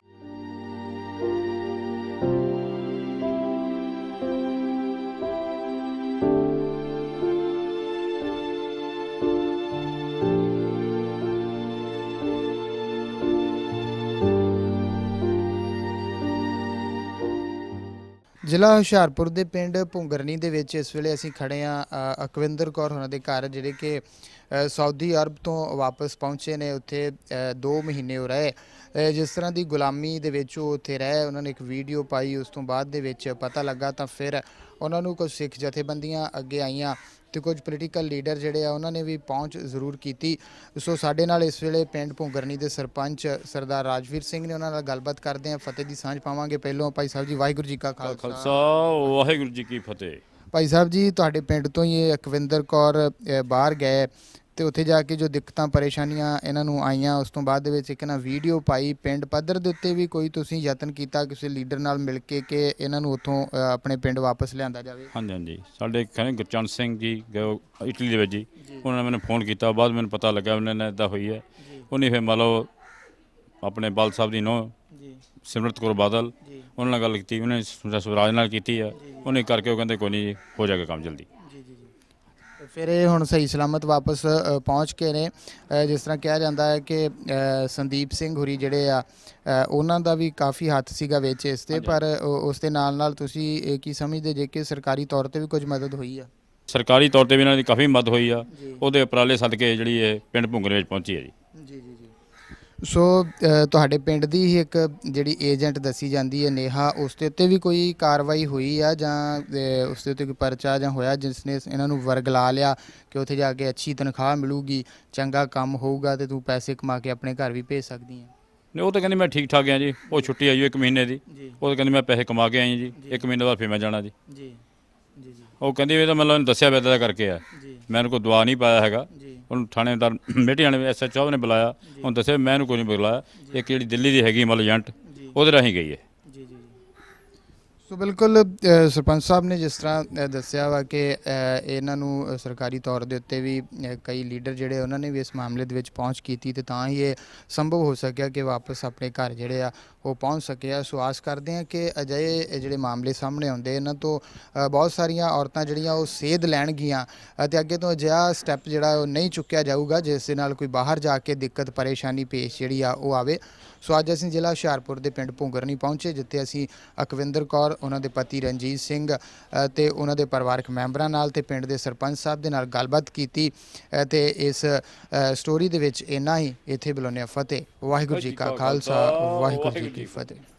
ਜ਼ਿਲ੍ਹਾ ਹੁਸ਼ਿਆਰਪੁਰ ਦੇ ਪਿੰਡ ਭੁੰਗਰਨੀ ਦੇ ਵਿੱਚ ਇਸ ਵੇਲੇ ਅਸੀਂ ਖੜ੍ਹੇ ਹਾਂ ਅਕਵਿੰਦਰ ਕੌਰ ਹੋਰਾਂ ਦੇ ਘਰ, ਜਿਹੜੇ ਕਿ ਸਾਊਦੀ ਅਰਬ ਤੋਂ ਵਾਪਸ ਪਹੁੰਚੇ ਨੇ। ਉੱਥੇ 2 ਮਹੀਨੇ ਹੋ ਰਹੇ ਜਿਸ ਤਰ੍ਹਾਂ ਦੀ ਗੁਲਾਮੀ ਦੇ ਵਿੱਚ ਉਹ ਉੱਥੇ ਰਹੇ। ਉਹਨਾਂ ਨੇ ਇੱਕ ਵੀਡੀਓ ਪਾਈ, ਉਸ ਤੋਂ ਬਾਅਦ ਦੇ ਵਿੱਚ ਪਤਾ ਲੱਗਾ ਤਾਂ ਫਿਰ ਉਹਨਾਂ ਨੂੰ ਕੁਝ ਸਿੱਖ ਜਥੇਬੰਦੀਆਂ ਅੱਗੇ ਆਈਆਂ ਤੇ ਕੁਝ ਪੋਲੀਟੀਕਲ ਲੀਡਰ ਜਿਹੜੇ ਆ ਉਹਨਾਂ ਨੇ ਵੀ ਪਹੁੰਚ ਜ਼ਰੂਰ ਕੀਤੀ। ਸੋ ਸਾਡੇ ਨਾਲ ਇਸ ਵੇਲੇ ਪਿੰਡ ਭੁੰਗਰਨੀ ਦੇ ਸਰਪੰਚ ਸਰਦਾਰ ਰਾਜਵੀਰ ਸਿੰਘ ਨੇ, ਉਹਨਾਂ ਨਾਲ ਗੱਲਬਾਤ ਕਰਦੇ ਹਾਂ, ਫਤਿਹ ਦੀ ਸਾਂਝ ਪਾਵਾਂਗੇ। ਪਹਿਲੋਂ ਭਾਈ ਸਾਹਿਬ ਜੀ ਵਾਹਿਗੁਰੂ ਜੀ ਕਾ ਖਾਲਸਾ ਵਾਹਿਗੁਰੂ ਜੀ ਕੀ ਫਤਿਹ। ਭਾਈ ਸਾਹਿਬ ਜੀ ਤੁਹਾਡੇ ਪਿੰਡ ਤੋਂ ਹੀ ਅਕਵਿੰਦਰ ਕੌਰ ਬਾਹਰ ਗਏ ਤੇ ਉੱਥੇ ਜਾ ਕੇ ਜੋ ਦਿੱਕਤਾਂ ਪਰੇਸ਼ਾਨੀਆਂ ਇਹਨਾਂ ਨੂੰ ਆਈਆਂ ਉਸ ਤੋਂ ਬਾਅਦ ਦੇ ਵਿੱਚ ਇੱਕ ਨਾ ਵੀਡੀਓ ਪਾਈ। ਪਿੰਡ ਪੱਧਰ ਦੇ ਉੱਤੇ ਵੀ ਕੋਈ ਤੁਸੀਂ ਯਤਨ ਕੀਤਾ ਕਿਸੇ ਲੀਡਰ ਨਾਲ ਮਿਲ ਕੇ ਕਿ ਇਹਨਾਂ ਨੂੰ ਉੱਥੋਂ ਆਪਣੇ ਪਿੰਡ ਵਾਪਸ ਲਿਆਂਦਾ ਜਾਵੇ? ਹਾਂਜੀ ਹਾਂਜੀ, ਸਾਡੇ ਕਹਿੰਦੇ ਗੁਰਚਰਨ ਸਿੰਘ ਜੀ ਗਏ ਇਟਲੀ ਦੇ ਵਿੱਚ ਜੀ, ਉਹਨਾਂ ਨੇ ਮੈਨੂੰ ਫੋਨ ਕੀਤਾ। ਬਾਅਦ ਮੈਨੂੰ ਪਤਾ ਲੱਗਾ ਉਹਨਾਂ ਨੇ ਇੱਦਾਂ ਹੋਈ ਹੈ। ਉਹਨੇ ਫਿਰ ਮੰਨ ਲਓ ਆਪਣੇ ਬਾਲ ਸਾਹਿਬ ਦੀ ਨੂੰਹ ਸਿਮਰਤ ਕੌਰ ਬਾਦਲ ਉਹਨਾਂ ਨਾਲ ਗੱਲ ਕੀਤੀ, ਉਹਨੇ ਸਵਰਾਜ ਨਾਲ ਕੀਤੀ ਹੈ। ਉਹਨੇ ਕਰਕੇ ਉਹ ਕਹਿੰਦੇ ਕੋਈ ਨਹੀਂ ਹੋ ਜਾਏਗਾ ਕੰਮ ਜਲਦੀ। ਫਿਰ ਇਹ ਹੁਣ ਸਹੀ ਸਲਾਮਤ ਵਾਪਸ ਪਹੁੰਚ ਕੇ ਨੇ। ਜਿਸ ਤਰ੍ਹਾਂ ਕਿਹਾ ਜਾਂਦਾ ਹੈ ਕਿ ਸੰਦੀਪ ਸਿੰਘ ਹੁਰੀ ਜਿਹੜੇ ਆ ਉਹਨਾਂ ਦਾ ਵੀ ਕਾਫੀ ਹੱਥ ਸੀਗਾ ਵਿੱਚ ਇਸ 'ਤੇ, ਪਰ ਉਸ ਦੇ ਨਾਲ ਨਾਲ ਤੁਸੀਂ ਕੀ ਸਮਝਦੇ ਜੇ ਕਿ ਸਰਕਾਰੀ ਤੌਰ 'ਤੇ ਵੀ ਕੁਝ ਮਦਦ ਹੋਈ ਆ? ਸਰਕਾਰੀ ਤੌਰ 'ਤੇ ਵੀ ਇਹਨਾਂ ਦੀ ਕਾਫੀ ਮਦਦ ਹੋਈ ਆ। ਉਹਦੇ ਉਪਰਾਲੇ ਸਦਕੇ ਜਿਹੜੀ ਇਹ ਪਿੰਡ ਭੁੰਗਰੇ ਵਿੱਚ ਪਹੁੰਚੀ ਹੈ ਜੀ। ਜੀ ਜੀ ਜੀ। ਸੋ ਤੁਹਾਡੇ ਪਿੰਡ ਦੀ ਹੀ ਇੱਕ ਜਿਹੜੀ ਏਜੰਟ ਦੱਸੀ ਜਾਂਦੀ ਹੈ ਨੇਹਾ, ਉਸ ਦੇ ਉੱਤੇ ਵੀ ਕੋਈ ਕਾਰਵਾਈ ਹੋਈ ਆ ਜਾਂ ਉਸ ਦੇ ਉੱਤੇ ਕੋਈ ਪਰਚਾ ਜਾਂ ਹੋਇਆ ਜਿਸ ਨੇ ਇਹਨਾਂ ਨੂੰ ਵਰਗਲਾ ਲਿਆ ਕਿ ਉੱਥੇ ਜਾ ਕੇ ਅੱਛੀ ਤਨਖਾਹ ਮਿਲੂਗੀ, ਚੰਗਾ ਕੰਮ ਹੋਊਗਾ ਤੇ ਤੂੰ ਪੈਸੇ ਕਮਾ ਕੇ ਆਪਣੇ ਘਰ ਵੀ ਭੇਜ ਸਕਦੀ ਹੈ? ਨਹੀਂ, ਉਹ ਤਾਂ ਕਹਿੰਦੀ ਮੈਂ ਠੀਕ ਠਾਕ ਹਾਂ ਜੀ। ਉਹ ਛੁੱਟੀ ਆਈ 1 ਮਹੀਨੇ ਦੀ, ਉਹ ਤਾਂ ਕਹਿੰਦੀ ਮੈਂ ਪੈਸੇ ਕਮਾ ਕੇ ਆਈ ਜੀ। 1 ਮਹੀਨੇ ਬਾਅਦ ਫਿਰ ਮੈਂ ਜਾਣਾ ਜੀ। ਜੀ ਜੀ ਜੀ। ਉਹ ਕਹਿੰਦੀ ਇਹ ਤਾਂ ਮਤਲਬ ਉਹਨੂੰ ਦੱਸਿਆ ਵੀ ਇੱਦਾਂ ਦਾ ਕਰਕੇ ਆ ਮੈਨੂੰ ਕੋਈ ਦਵਾ ਨਹੀਂ ਪਾਇਆ ਹੈਗਾ ਉਹਨੂੰ ਥਾਣੇਦਾਰ ਮੇਟੀਆਂ ਨੇ SHO ਨੇ ਬੁਲਾਇਆ ਉਹਨੂੰ ਦੱਸਿਆ ਮੈਂ ਇਹਨੂੰ ਕੋਈ ਨਹੀਂ ਬੁਲਾਇਆ ਇੱਕ ਜਿਹੜੀ ਦਿੱਲੀ ਦੀ ਹੈਗੀ ਮਤਲਬ ਏਜੰਟ ਉਹਦੇ ਰਾਹੀਂ ਗਈ ਹੈ। ਸੋ ਬਿਲਕੁਲ ਸਰਪੰਚ ਸਾਹਿਬ ਨੇ ਜਿਸ ਤਰ੍ਹਾਂ ਦੱਸਿਆ ਵਾ ਕਿ ਇਹਨਾਂ ਨੂੰ ਸਰਕਾਰੀ ਤੌਰ ਦੇ ਉੱਤੇ ਵੀ ਕਈ ਲੀਡਰ ਜਿਹੜੇ ਉਹਨਾਂ ਨੇ ਵੀ ਇਸ ਮਾਮਲੇ ਦੇ ਵਿੱਚ ਪਹੁੰਚ ਕੀਤੀ ਤੇ ਤਾਂ ਹੀ ਇਹ ਸੰਭਵ ਹੋ ਸਕਿਆ ਕਿ ਵਾਪਸ ਆਪਣੇ ਘਰ ਜਿਹੜੇ ਆ ਉਹ ਪਹੁੰਚ ਸਕੇ ਆ। ਸੋ ਆਸ ਕਰਦੇ ਹਾਂ ਕਿ ਅਜਿਹੇ ਜਿਹੜੇ ਮਾਮਲੇ ਸਾਹਮਣੇ ਆਉਂਦੇ ਇਹਨਾਂ ਤੋਂ ਬਹੁਤ ਸਾਰੀਆਂ ਔਰਤਾਂ ਜਿਹੜੀਆਂ ਉਹ ਸੇਧ ਲੈਣਗੀਆਂ ਅਤੇ ਅੱਗੇ ਤੋਂ ਅਜਿਹਾ ਸਟੈਪ ਜਿਹੜਾ ਉਹ ਨਹੀਂ ਚੁੱਕਿਆ ਜਾਊਗਾ ਜਿਸ ਦੇ ਨਾਲ ਕੋਈ ਬਾਹਰ ਜਾ ਕੇ ਦਿੱਕਤ ਪਰੇਸ਼ਾਨੀ ਪੇਸ਼ ਜਿਹੜੀ ਆ ਉਹ ਆਵੇ। ਸੋ ਅੱਜ ਅਸੀਂ ਜ਼ਿਲ੍ਹਾ ਹੁਸ਼ਿਆਰਪੁਰ ਦੇ ਪਿੰਡ ਭੁੰਗਰਨੀ ਪਹੁੰਚੇ ਜਿੱਥੇ ਅਸੀਂ ਅਕਵਿੰਦਰ ਕੌਰ ਉਹਨਾਂ ਦੇ ਪਤੀ ਰਣਜੀਤ ਸਿੰਘ ਤੇ ਉਹਨਾਂ ਦੇ ਪਰਿਵਾਰਕ ਮੈਂਬਰਾਂ ਨਾਲ ਤੇ ਪਿੰਡ ਦੇ ਸਰਪੰਚ ਸਾਹਿਬ ਦੇ ਨਾਲ ਗੱਲਬਾਤ ਕੀਤੀ ਤੇ ਇਸ ਸਟੋਰੀ ਦੇ ਵਿੱਚ ਇੰਨਾ ਹੀ। ਇੱਥੇ ਬੁਲਾਉਂਦੇ ਹਾਂ ਫਤਿਹ। ਵਾਹਿਗੁਰੂ ਜੀ ਕਾ ਖਾਲਸਾ ਵਾਹਿਗੁਰੂ ਜੀ ਕੀ ਫਤਿਹ।